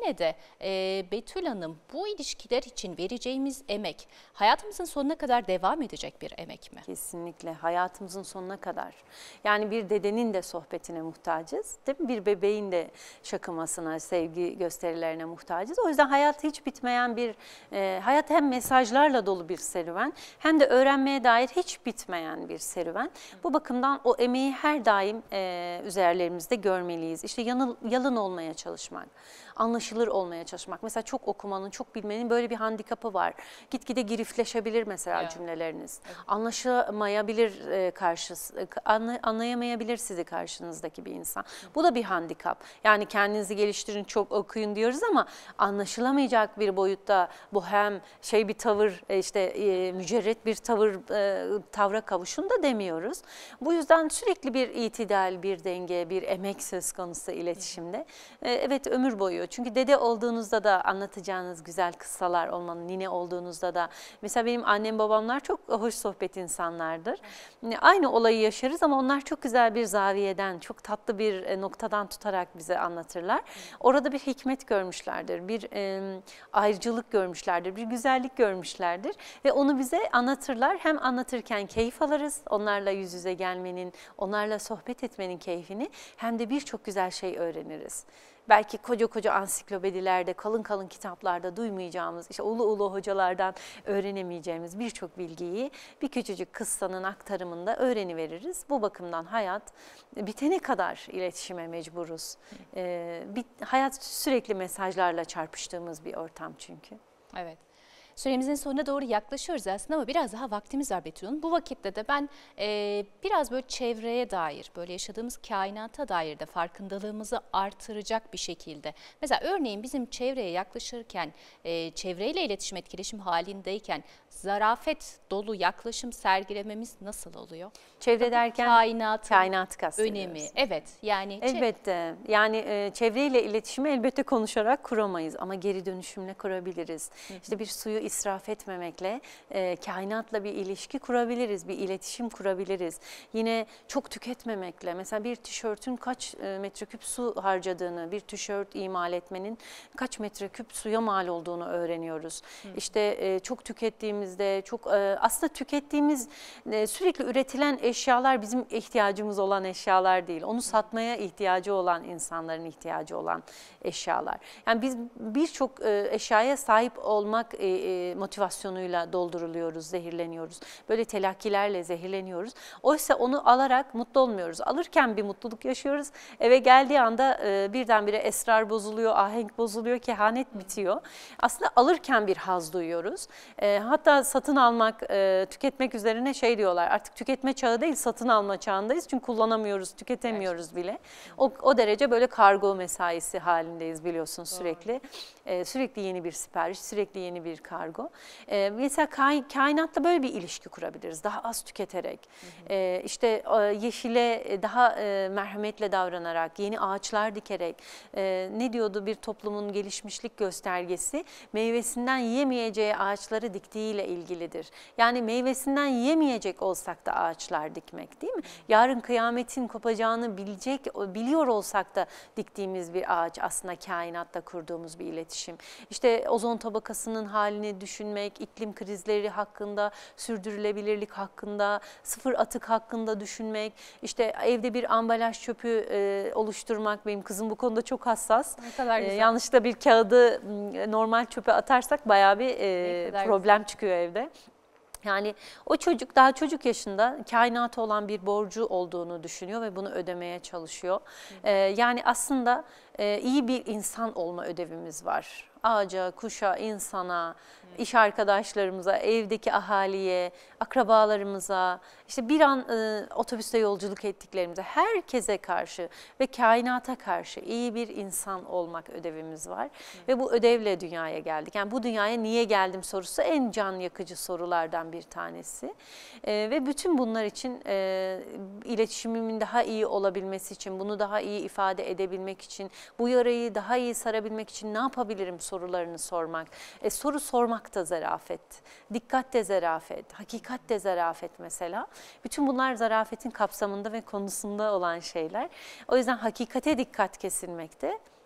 yine de e, Betül Hanım, bu ilişkiler için vereceğimiz emek hayatımızın sonuna kadar devam edecek bir emek mi? Kesinlikle hayatımızın sonuna kadar. Yani bir dedenin de sohbetine muhtacız, değil mi? Bir bebeğin de şakımasına, sevgi gösterilerine muhtacız. O yüzden hayat hiç bitmeyen bir, e, hayat hem mesajlarla dolu bir serüven hem de öğrenmeye dair hiç bitmeyen bir serüven. Bu bakımdan o emeği her daim e, üzerlerimizde görmeliyiz. İşte yanıl, yalın olmaya çalışmak, anlaşılır olmaya çalışmak. Mesela çok okumanın, çok bilmenin böyle bir handikapı var. Gitgide girifleşebilir mesela Evet. cümleleriniz. Evet. Anlaşamayabilir e, karşısı, anlay anlayamayabilir sizi karşınızdaki bir insan. Bu da bir handikap. Yani kendinizi geliştirin, çok okuyun diyoruz ama anlaşılamayacak bir boyutta bu hem şey bir tavır, e, işte e, mücerret bir tavır, e, tavra kavuşun da demiyoruz. Bu yüzden sürekli bir itidal, bir denge, bir emek söz konusu iletişimde. E, evet ömür boyu. Çünkü dede olduğunuzda da anlatacağınız güzel kıssalar olmanın, nine olduğunuzda da. Mesela benim annem babamlar çok hoş sohbet insanlardır. Aynı olayı yaşarız ama onlar çok güzel bir zaviyeden, çok tatlı bir noktadan tutarak bize anlatırlar. Orada bir hikmet görmüşlerdir, bir e, ayrıcalık görmüşlerdir, bir güzellik görmüşlerdir ve onu bize anlatırlar. Hem anlatırken keyif alırız, onlarla yüz yüze gelmenin, onlarla sohbet etmenin keyfini, hem de birçok güzel şey öğreniriz. Belki koca koca ansiklopedilerde, kalın kalın kitaplarda duymayacağımız, işte ulu ulu hocalardan öğrenemeyeceğimiz birçok bilgiyi bir küçücük kıssanın aktarımında öğreniveririz. Bu bakımdan hayat bitene kadar iletişime mecburuz. Ee, bir, hayat sürekli mesajlarla çarpıştığımız bir ortam çünkü. Evet. Süremizin sonuna doğru yaklaşıyoruz aslında ama biraz daha vaktimiz var Betül Hanım. Bu vakitte de ben e, biraz böyle çevreye dair, böyle yaşadığımız kainata dair de farkındalığımızı artıracak bir şekilde. Mesela örneğin bizim çevreye yaklaşırken, e, çevreyle iletişim etkileşim halindeyken zarafet dolu yaklaşım sergilememiz nasıl oluyor? Çevre derken kainatın kainat kastediyoruz. önemi. Evet yani. Elbette yani e, çevreyle iletişimi elbette konuşarak kuramayız ama geri dönüşümle kurabiliriz. Hı hı. İşte bir suyu israf etmemekle e, kainatla bir ilişki kurabiliriz, bir iletişim kurabiliriz. Yine çok tüketmemekle, mesela bir tişörtün kaç e, metreküp su harcadığını, bir tişört imal etmenin kaç metreküp suya mal olduğunu öğreniyoruz. Hı. İşte e, çok tükettiğimizde, çok e, aslında tükettiğimiz e, sürekli üretilen eşyalar bizim ihtiyacımız olan eşyalar değil. Onu satmaya ihtiyacı olan insanların ihtiyacı olan eşyalar. Yani biz birçok e, eşyaya sahip olmak e, motivasyonuyla dolduruluyoruz, zehirleniyoruz. Böyle telakkilerle zehirleniyoruz. Oysa onu alarak mutlu olmuyoruz. Alırken bir mutluluk yaşıyoruz. Eve geldiği anda e, birdenbire esrar bozuluyor, ahenk bozuluyor, kehanet bitiyor. Aslında alırken bir haz duyuyoruz. E, hatta satın almak, e, tüketmek üzerine şey diyorlar. Artık tüketme çağı değil, satın alma çağındayız. Çünkü kullanamıyoruz, tüketemiyoruz bile. O, o derece böyle kargo mesaisi halindeyiz biliyorsun sürekli. E, sürekli yeni bir sipariş, sürekli yeni bir kargo. Ee, mesela kainatla böyle bir ilişki kurabiliriz. Daha az tüketerek, hı hı. Ee, işte e, yeşile daha e, merhametle davranarak, yeni ağaçlar dikerek, e, ne diyordu bir toplumun gelişmişlik göstergesi, meyvesinden yiyemeyeceği ağaçları diktiğiyle ilgilidir. Yani meyvesinden yiyemeyecek olsak da ağaçlar dikmek, değil mi? Yarın kıyametin kopacağını bilecek, biliyor olsak da diktiğimiz bir ağaç aslında kainatla kurduğumuz bir iletişim. İşte ozon tabakasının halini düşünmek, iklim krizleri hakkında, sürdürülebilirlik hakkında, sıfır atık hakkında düşünmek, işte evde bir ambalaj çöpü e, oluşturmak, benim kızım bu konuda çok hassas. Ne kadar güzel. E, yanlışlıkla bir kağıdı normal çöpe atarsak bayağı bir e, problem güzel. çıkıyor evde. Yani o çocuk daha çocuk yaşında kainata olan bir borcu olduğunu düşünüyor ve bunu ödemeye çalışıyor. Ee, yani aslında e, iyi bir insan olma ödevimiz var. Ağaca, kuşa, insana, iş arkadaşlarımıza, evdeki ahaliye, akrabalarımıza, işte bir an e, otobüste yolculuk ettiklerimize, herkese karşı ve kainata karşı iyi bir insan olmak ödevimiz var. Hı. Ve bu ödevle dünyaya geldik. Yani bu dünyaya niye geldim sorusu en can yakıcı sorulardan bir tanesi. E, ve bütün bunlar için e, iletişimimin daha iyi olabilmesi için, bunu daha iyi ifade edebilmek için, bu yarayı daha iyi sarabilmek için ne yapabilirim sorularını sormak. E, soru sormak da zarafet, dikkat de zarafet, hakikat de zarafet mesela. Bütün bunlar zarafetin kapsamında ve konusunda olan şeyler. O yüzden hakikate dikkat kesilmekte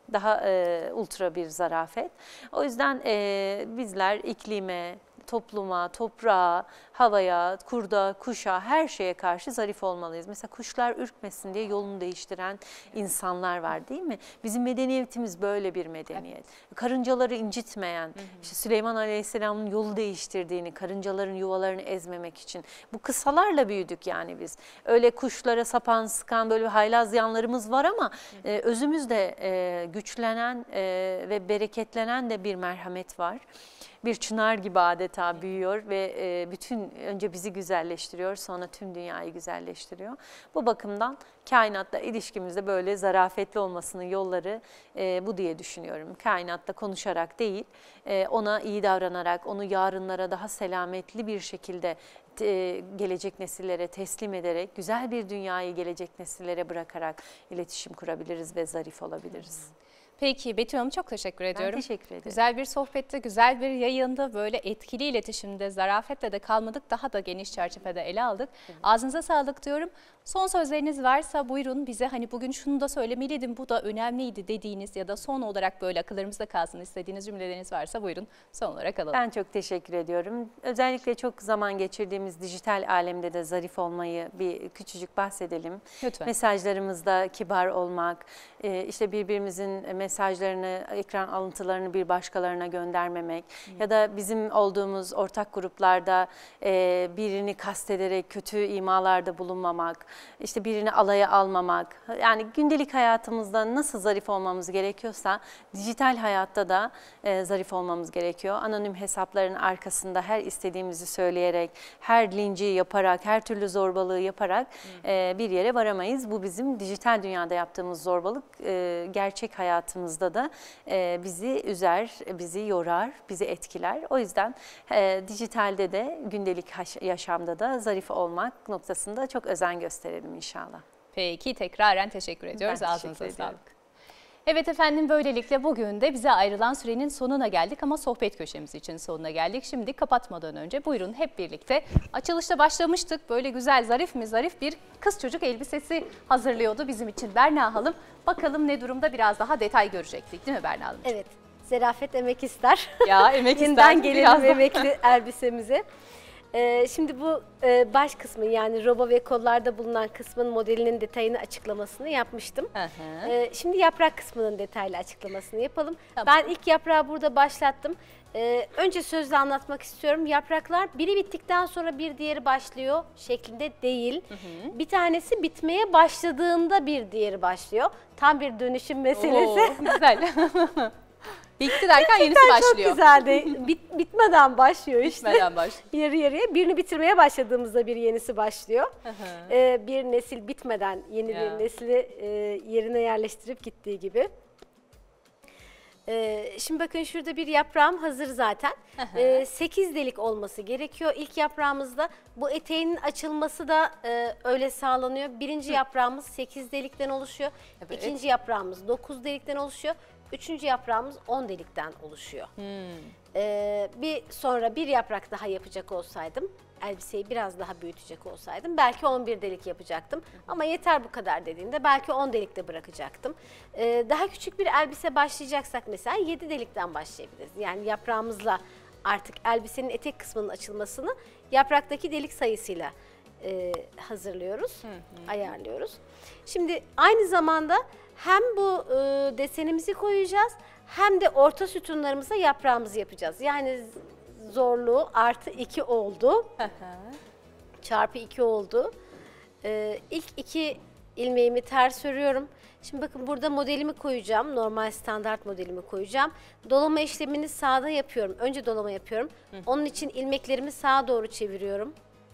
Daha e, ultra bir zarafet. O yüzden e, bizler iklime, topluma, toprağa, havaya, kurda, kuşa, her şeye karşı zarif olmalıyız. Mesela kuşlar ürkmesin diye yolunu değiştiren insanlar var değil mi? Bizim medeniyetimiz böyle bir medeniyet. Karıncaları incitmeyen, işte Süleyman Aleyhisselam'ın yolu değiştirdiğini, karıncaların yuvalarını ezmemek için. Bu kıssalarla büyüdük yani biz. Öyle kuşlara sapan sıkan böyle haylaz yanlarımız var ama e, özümüzde e, güçlenen e, ve bereketlenen de bir merhamet var. Bir çınar gibi adeta büyüyor ve e, bütün önce bizi güzelleştiriyor, sonra tüm dünyayı güzelleştiriyor. Bu bakımdan kainatla ilişkimizde böyle zarafetli olmasının yolları e, bu diye düşünüyorum. Kainatla konuşarak değil, e, ona iyi davranarak, onu yarınlara daha selametli bir şekilde e, gelecek nesillere teslim ederek, güzel bir dünyayı gelecek nesillere bırakarak iletişim kurabiliriz ve zarif olabiliriz. Peki Betül Hanım, çok teşekkür ediyorum. Ben teşekkür ederim. Güzel bir sohbette, güzel bir yayında, böyle etkili iletişimde, zarafetle de kalmadık, daha da geniş çerçevede ele aldık. Hı hı. Ağzınıza sağlık diyorum. Son sözleriniz varsa buyurun bize, hani bugün şunu da söylemeliydim, bu da önemliydi dediğiniz ya da son olarak böyle akıllarımızda kalsın istediğiniz cümleleriniz varsa buyurun son olarak alalım. Ben çok teşekkür ediyorum. Özellikle çok zaman geçirdiğimiz dijital alemde de zarif olmayı bir küçücük bahsedelim. Lütfen. Mesajlarımızda kibar olmak, işte birbirimizin mesajlarını, ekran alıntılarını bir başkalarına göndermemek Hı. ya da bizim olduğumuz ortak gruplarda birini kastederek kötü imalarda bulunmamak, işte birini alaya almamak. Yani gündelik hayatımızda nasıl zarif olmamız gerekiyorsa dijital hayatta da e, zarif olmamız gerekiyor. Anonim hesapların arkasında her istediğimizi söyleyerek, her linci yaparak, her türlü zorbalığı yaparak e, bir yere varamayız. Bu bizim dijital dünyada yaptığımız zorbalık e, gerçek hayatımızda da e, bizi üzer, bizi yorar, bizi etkiler. O yüzden e, dijitalde de gündelik yaşamda da zarif olmak noktasında çok özen gösterelim inşallah. Peki, tekraren teşekkür ediyoruz. Ben Ağzınıza teşekkür sağlık. Evet efendim, böylelikle bugün de bize ayrılan sürenin sonuna geldik ama sohbet köşemiz için sonuna geldik. Şimdi kapatmadan önce buyurun hep birlikte, açılışta başlamıştık. Böyle güzel, zarif mi zarif bir kız çocuk elbisesi hazırlıyordu bizim için Berna Hanım. Bakalım ne durumda, biraz daha detay görecektik değil mi Berna Hanım? Evet, zarafet emek ister. Ya emek ister. Yeniden gelelim emekli elbisemize. Ee, şimdi bu e, baş kısmı, yani roba ve kollarda bulunan kısmın modelinin detayını açıklamasını yapmıştım. Hı hı. Ee, şimdi yaprak kısmının detaylı açıklamasını yapalım. Tamam. Ben ilk yaprağı burada başlattım. Ee, önce sözle anlatmak istiyorum. Yapraklar biri bittikten sonra bir diğeri başlıyor şeklinde değil. Hı hı. Bir tanesi bitmeye başladığında bir diğeri başlıyor. Tam bir dönüşüm meselesi. Oo, güzel. Bitti derken yenisi başlıyor. Çok güzeldi. Bit, bitmeden başlıyor işte. Bitmeden başlıyor. Yarı yarıya. Birini bitirmeye başladığımızda bir yenisi başlıyor. Ee, bir nesil bitmeden yeni Ya. bir nesli e, yerine yerleştirip gittiği gibi. Ee, şimdi bakın, şurada bir yaprağım hazır zaten. Ee, sekiz delik olması gerekiyor. İlk yaprağımızda bu eteğinin açılması da e, öyle sağlanıyor. Birinci Hı. yaprağımız sekiz delikten oluşuyor. Evet. İkinci yaprağımız dokuz delikten oluşuyor. Üçüncü yaprağımız on delikten oluşuyor. Hmm. Ee, bir sonra bir yaprak daha yapacak olsaydım, elbiseyi biraz daha büyütecek olsaydım belki on bir delik yapacaktım. Ama yeter bu kadar dediğinde belki on delikte bırakacaktım. Ee, daha küçük bir elbise başlayacaksak mesela yedi delikten başlayabiliriz. Yani yaprağımızla artık elbisenin etek kısmının açılmasını yapraktaki delik sayısıyla e, hazırlıyoruz, hı hı. ayarlıyoruz. Şimdi aynı zamanda hem bu e, desenimizi koyacağız hem de orta sütunlarımıza yaprağımızı yapacağız. Yani zorluğu artı iki oldu. Çarpı iki oldu. Ee, ilk iki ilmeğimi ters örüyorum. Şimdi bakın, burada modelimi koyacağım. Normal standart modelimi koyacağım. Dolama işlemini sağda yapıyorum. Önce dolama yapıyorum. Hı. Onun için ilmeklerimi sağa doğru çeviriyorum.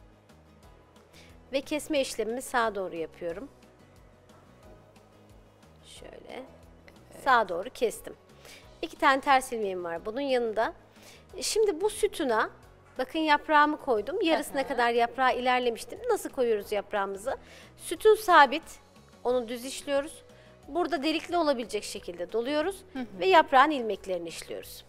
Ve kesme işlemimi sağa doğru yapıyorum. Şöyle. Evet. Sağa doğru kestim. İki tane ters ilmeğim var bunun yanında. Şimdi bu sütuna, bakın yaprağımı koydum. Yarısına Aha. kadar yaprağı ilerlemiştim. Nasıl koyuyoruz yaprağımızı? Sütun sabit, onu düz işliyoruz. Burada delikli olabilecek şekilde doluyoruz hı hı. ve yaprağın ilmeklerini işliyoruz.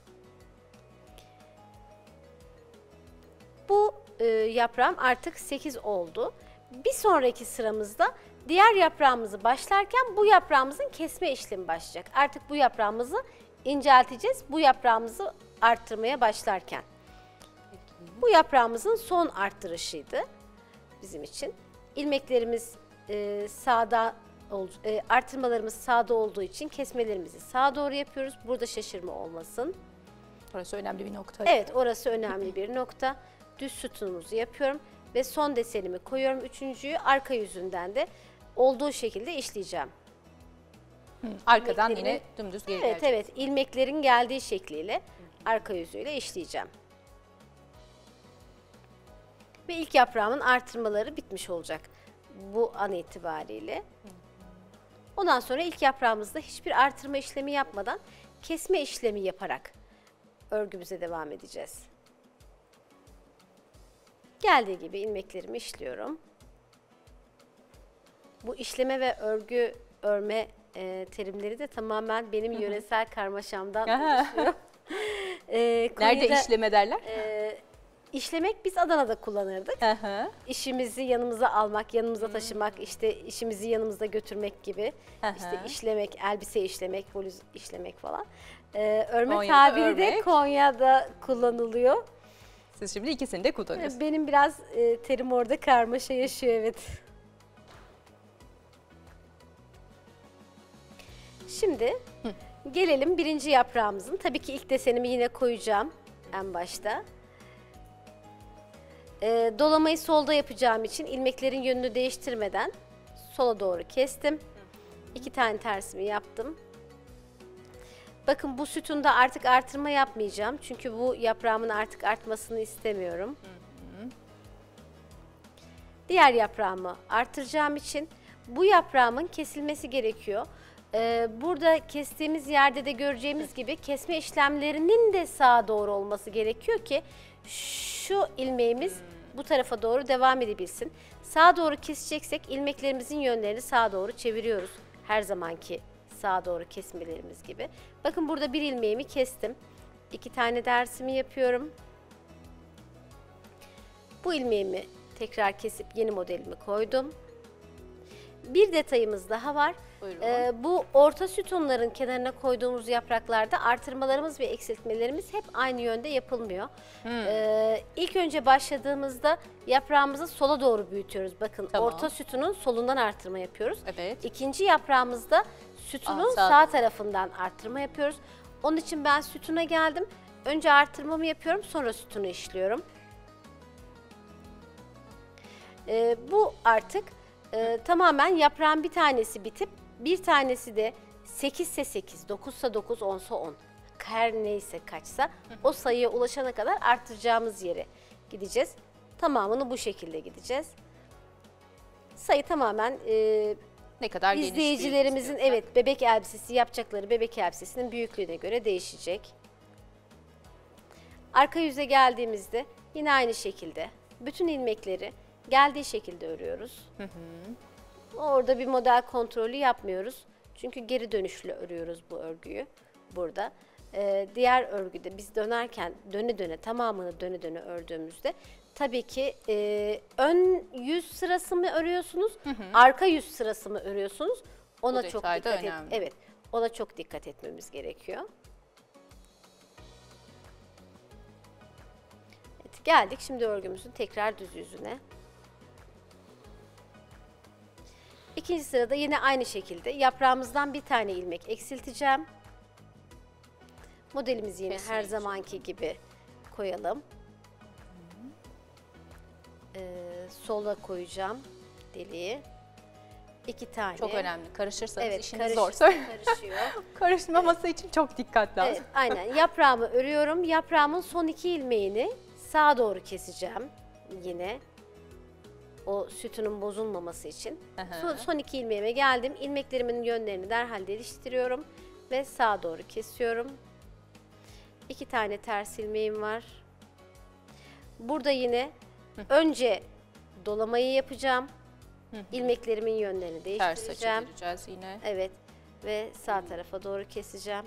Bu e, yaprağım artık sekiz oldu. Bir sonraki sıramızda Diğer yaprağımızı başlarken bu yaprağımızın kesme işlemi başlayacak. Artık bu yaprağımızı incelteceğiz. Bu yaprağımızı arttırmaya başlarken. Bu yaprağımızın son arttırışıydı bizim için. İlmeklerimiz e, sağda, e, arttırmalarımız sağda olduğu için kesmelerimizi sağa doğru yapıyoruz. Burada şaşırma olmasın. Orası önemli bir nokta. Evet, orası önemli bir nokta. Düz sütunumuzu yapıyorum ve son desenimi koyuyorum. Üçüncüyü arka yüzünden de olduğu şekilde işleyeceğim. Hı, arkadan İlmeklerimi- yine dümdüz geri Evet, gelecek. evet. İlmeklerin geldiği şekliyle arka yüzüyle işleyeceğim. Ve ilk yaprağımın artırmaları bitmiş olacak bu an itibariyle. Ondan sonra ilk yaprağımızda hiçbir artırma işlemi yapmadan kesme işlemi yaparak örgümüze devam edeceğiz. Geldiği gibi ilmeklerimi işliyorum. Bu işleme ve örgü örme e, terimleri de tamamen benim yöresel karmaşamdan Aha. oluşuyor. E, Nerede Konya'da, işleme derler? e, işlemek biz Adana'da kullanırdık. Hı hı. İşimizi yanımıza almak, yanımıza taşımak, işte işimizi yanımızda götürmek gibi. Hı hı. İşte işlemek, elbise işlemek, bluz işlemek falan. Ee, örme Konya'da tabiri de örmek. Konya'da kullanılıyor. Siz şimdi ikisini de kullanıyorsunuz. Benim biraz e, terim orada karmaşa yaşıyor, evet. Şimdi gelelim birinci yaprağımızın. Tabii ki ilk desenimi yine koyacağım en başta. Ee, dolamayı solda yapacağım için ilmeklerin yönünü değiştirmeden sola doğru kestim. İki tane tersimi yaptım. Bakın bu sütunda artık artırma yapmayacağım. Çünkü bu yaprağımın artık artmasını istemiyorum. Diğer yaprağımı artıracağım için bu yaprağımın kesilmesi gerekiyor. Ee, burada kestiğimiz yerde de göreceğimiz gibi kesme işlemlerinin de sağa doğru olması gerekiyor ki şu ilmeğimiz bu tarafa doğru devam edebilsin. Sağa doğru keseceksek ilmeklerimizin yönlerini sağa doğru çeviriyoruz. Her zamanki sağa doğru kesmelerimiz gibi. Bakın burada bir ilmeğimi kestim. İki tane dersimi yapıyorum. Bu ilmeğimi tekrar kesip yeni modelimi koydum. Bir detayımız daha var. Buyurun. Ee, bu orta sütunların kenarına koyduğumuz yapraklarda artırmalarımız ve eksiltmelerimiz hep aynı yönde yapılmıyor. Ee, ilk önce başladığımızda yaprağımızı sola doğru büyütüyoruz. Bakın Tamam. orta sütunun solundan artırma yapıyoruz. Evet. İkinci yaprağımızda sütunun Aa, sağ- sağ tarafından artırma yapıyoruz. Onun için ben sütuna geldim. Önce artırmamı yapıyorum, sonra sütunu işliyorum. Ee, bu artık e, tamamen yaprağın bir tanesi bitip bir tanesi de sekiz ise sekiz, dokuz ise dokuz, on ise on. Her neyse kaçsa o sayıya ulaşana kadar arttıracağımız yere gideceğiz. Tamamını bu şekilde gideceğiz. Sayı tamamen e, Ne kadar geniş izleyicilerimizin büyük evet bebek elbisesi yapacakları bebek elbisesinin büyüklüğüne göre değişecek. Arka yüze geldiğimizde yine aynı şekilde bütün ilmekleri geldiği şekilde örüyoruz. Orada bir model kontrolü yapmıyoruz. Çünkü geri dönüşlü örüyoruz bu örgüyü burada. Ee, diğer örgüde biz dönerken döne döne tamamını döne döne ördüğümüzde tabii ki e, ön yüz sırası mı örüyorsunuz, arka yüz sırası mı örüyorsunuz? Ona Bu çok detay da dikkat et. önemli. Evet, ona çok dikkat etmemiz gerekiyor. Evet, geldik şimdi örgümüzün tekrar düz yüzüne. İkinci sırada yine aynı şekilde yaprağımızdan bir tane ilmek eksilteceğim. Modelimizi yine Kesinlikle. her zamanki gibi koyalım. Ee, sola koyacağım deliği. İki tane. Çok önemli. Karışırsanız Evet, işiniz karış- zor. karışıyor. Karışmaması için çok dikkat lazım. Evet, aynen. Yaprağımı örüyorum. Yaprağımın son iki ilmeğini sağa doğru keseceğim yine. O sütunun bozulmaması için. Hı hı. Son, son iki ilmeğime geldim. İlmeklerimin yönlerini derhal değiştiriyorum ve sağa doğru kesiyorum. İki tane ters ilmeğim var. Burada yine önce dolamayı yapacağım. İlmeklerimin yönlerini Ters açı değiştireceğim. gireceğiz yine. Evet ve sağ tarafa doğru keseceğim.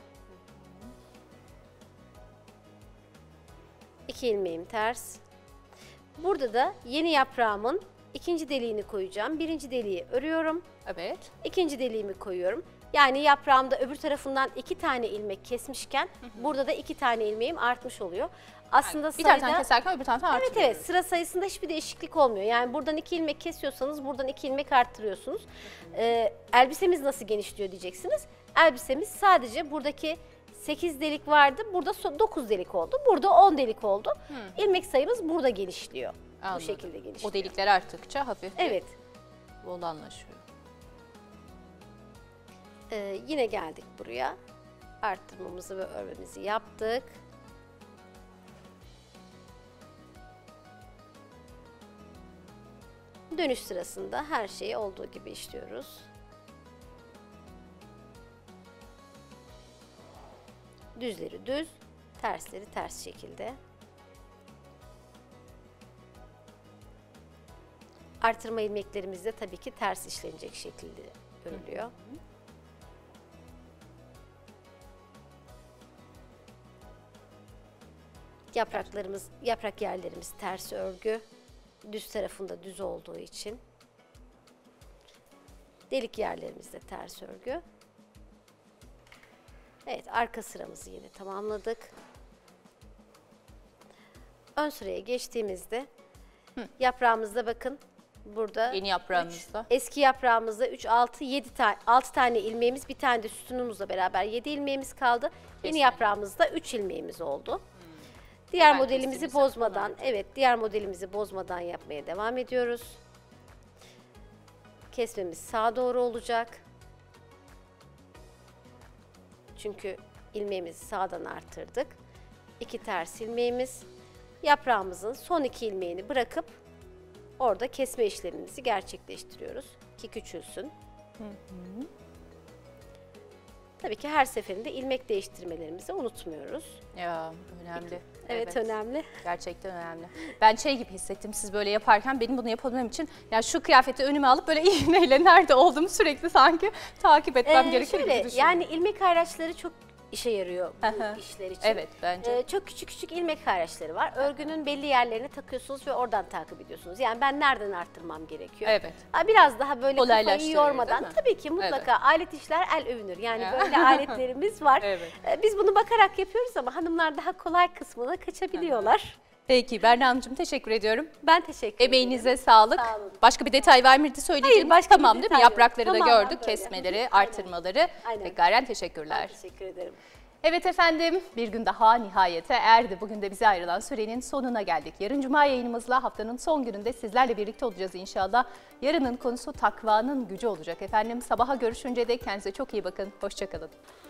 İki ilmeğim ters. Burada da yeni yaprağımın İkinci deliğini koyacağım. Birinci deliği örüyorum. Evet. İkinci deliğimi koyuyorum. Yani yaprağımda öbür tarafından iki tane ilmek kesmişken burada da iki tane ilmeğim artmış oluyor. Aslında Bir sayıda, taraftan keserken öbür taraftan evet artırıyoruz. evet, sıra sayısında hiçbir değişiklik olmuyor. Yani buradan iki ilmek kesiyorsanız buradan iki ilmek arttırıyorsunuz. Ee, elbisemiz nasıl genişliyor diyeceksiniz. Elbisemiz sadece buradaki sekiz delik vardı. Burada dokuz delik oldu. Burada on delik oldu. Hı. İlmek sayımız burada genişliyor. Anladım. Bu şekilde genişliyor. O delikler arttıkça hafif Evet. bollanlaşıyor. Ee, yine geldik buraya. Arttırmamızı ve örmemizi yaptık. Dönüş sırasında her şeyi olduğu gibi işliyoruz. Düzleri düz, tersleri ters şekilde. Artırma ilmeklerimiz de tabii ki ters işlenecek şekilde örülüyor. Yapraklarımız, yaprak yerlerimiz ters örgü. Düz tarafında düz olduğu için. Delik yerlerimiz de ters örgü. Evet, arka sıramızı yine tamamladık. Ön sıraya geçtiğimizde yaprağımızda bakın burada Yeni yaprağımızda. eski yaprağımızda üç, altı, yedi tane altı tane ilmeğimiz, bir tane de sütunumuzla beraber yedi ilmeğimiz kaldı. Yeni Kesmeli. yaprağımızda üç ilmeğimiz oldu. Diğer Hemen modelimizi kesimizi bozmadan, kullandık. evet diğer modelimizi bozmadan yapmaya devam ediyoruz. Kesmemiz sağa doğru olacak. Çünkü ilmeğimizi sağdan artırdık. İki ters ilmeğimiz. Yaprağımızın son iki ilmeğini bırakıp orada kesme işlemimizi gerçekleştiriyoruz ki küçülsün. Hı hı. Tabii ki her seferinde ilmek değiştirmelerimizi unutmuyoruz. Ya önemli. Evet, önemli. Gerçekten önemli. Ben şey gibi hissettim siz böyle yaparken, benim bunu yapabilmem için yani şu kıyafeti önüme alıp böyle iğneyle nerede olduğumu sürekli sanki takip etmem Ee, gerekir gibi şöyle, düşündüm. yani ilmek ayraçları çok işe yarıyor bu işler için. Evet, bence. Ee, çok küçük küçük ilmek ayraçları var. Örgünün belli yerlerine takıyorsunuz ve oradan takip ediyorsunuz. Yani ben nereden arttırmam gerekiyor? Evet. Ha, biraz daha böyle kafayı Kolaylaştırıyor, yormadan. değil mi? Tabii ki mutlaka Evet. alet işler el övünür. Yani Ya. böyle aletlerimiz var. Evet. Ee, Biz bunu bakarak yapıyoruz ama hanımlar daha kolay kısmına kaçabiliyorlar. Peki Berna Hanımcığım, teşekkür ediyorum. Ben teşekkür ederim. Emeğinize sağlık. Sağ olun. Başka bir detay var mıydı söyleyeceğim? Hayır, başka bir tamam değil mi? detay yok. Yaprakları da Tamamen gördük, böyle. kesmeleri, Aynen. artırmaları. Aynen. Tekraren teşekkürler. Ben teşekkür ederim. Evet efendim, bir gün daha nihayete erdi. Bugün de bize ayrılan sürenin sonuna geldik. Yarın Cuma yayınımızla haftanın son gününde sizlerle birlikte olacağız inşallah. Yarının konusu takvanın gücü olacak efendim. Sabaha görüşünce de kendinize çok iyi bakın. Hoşça kalın.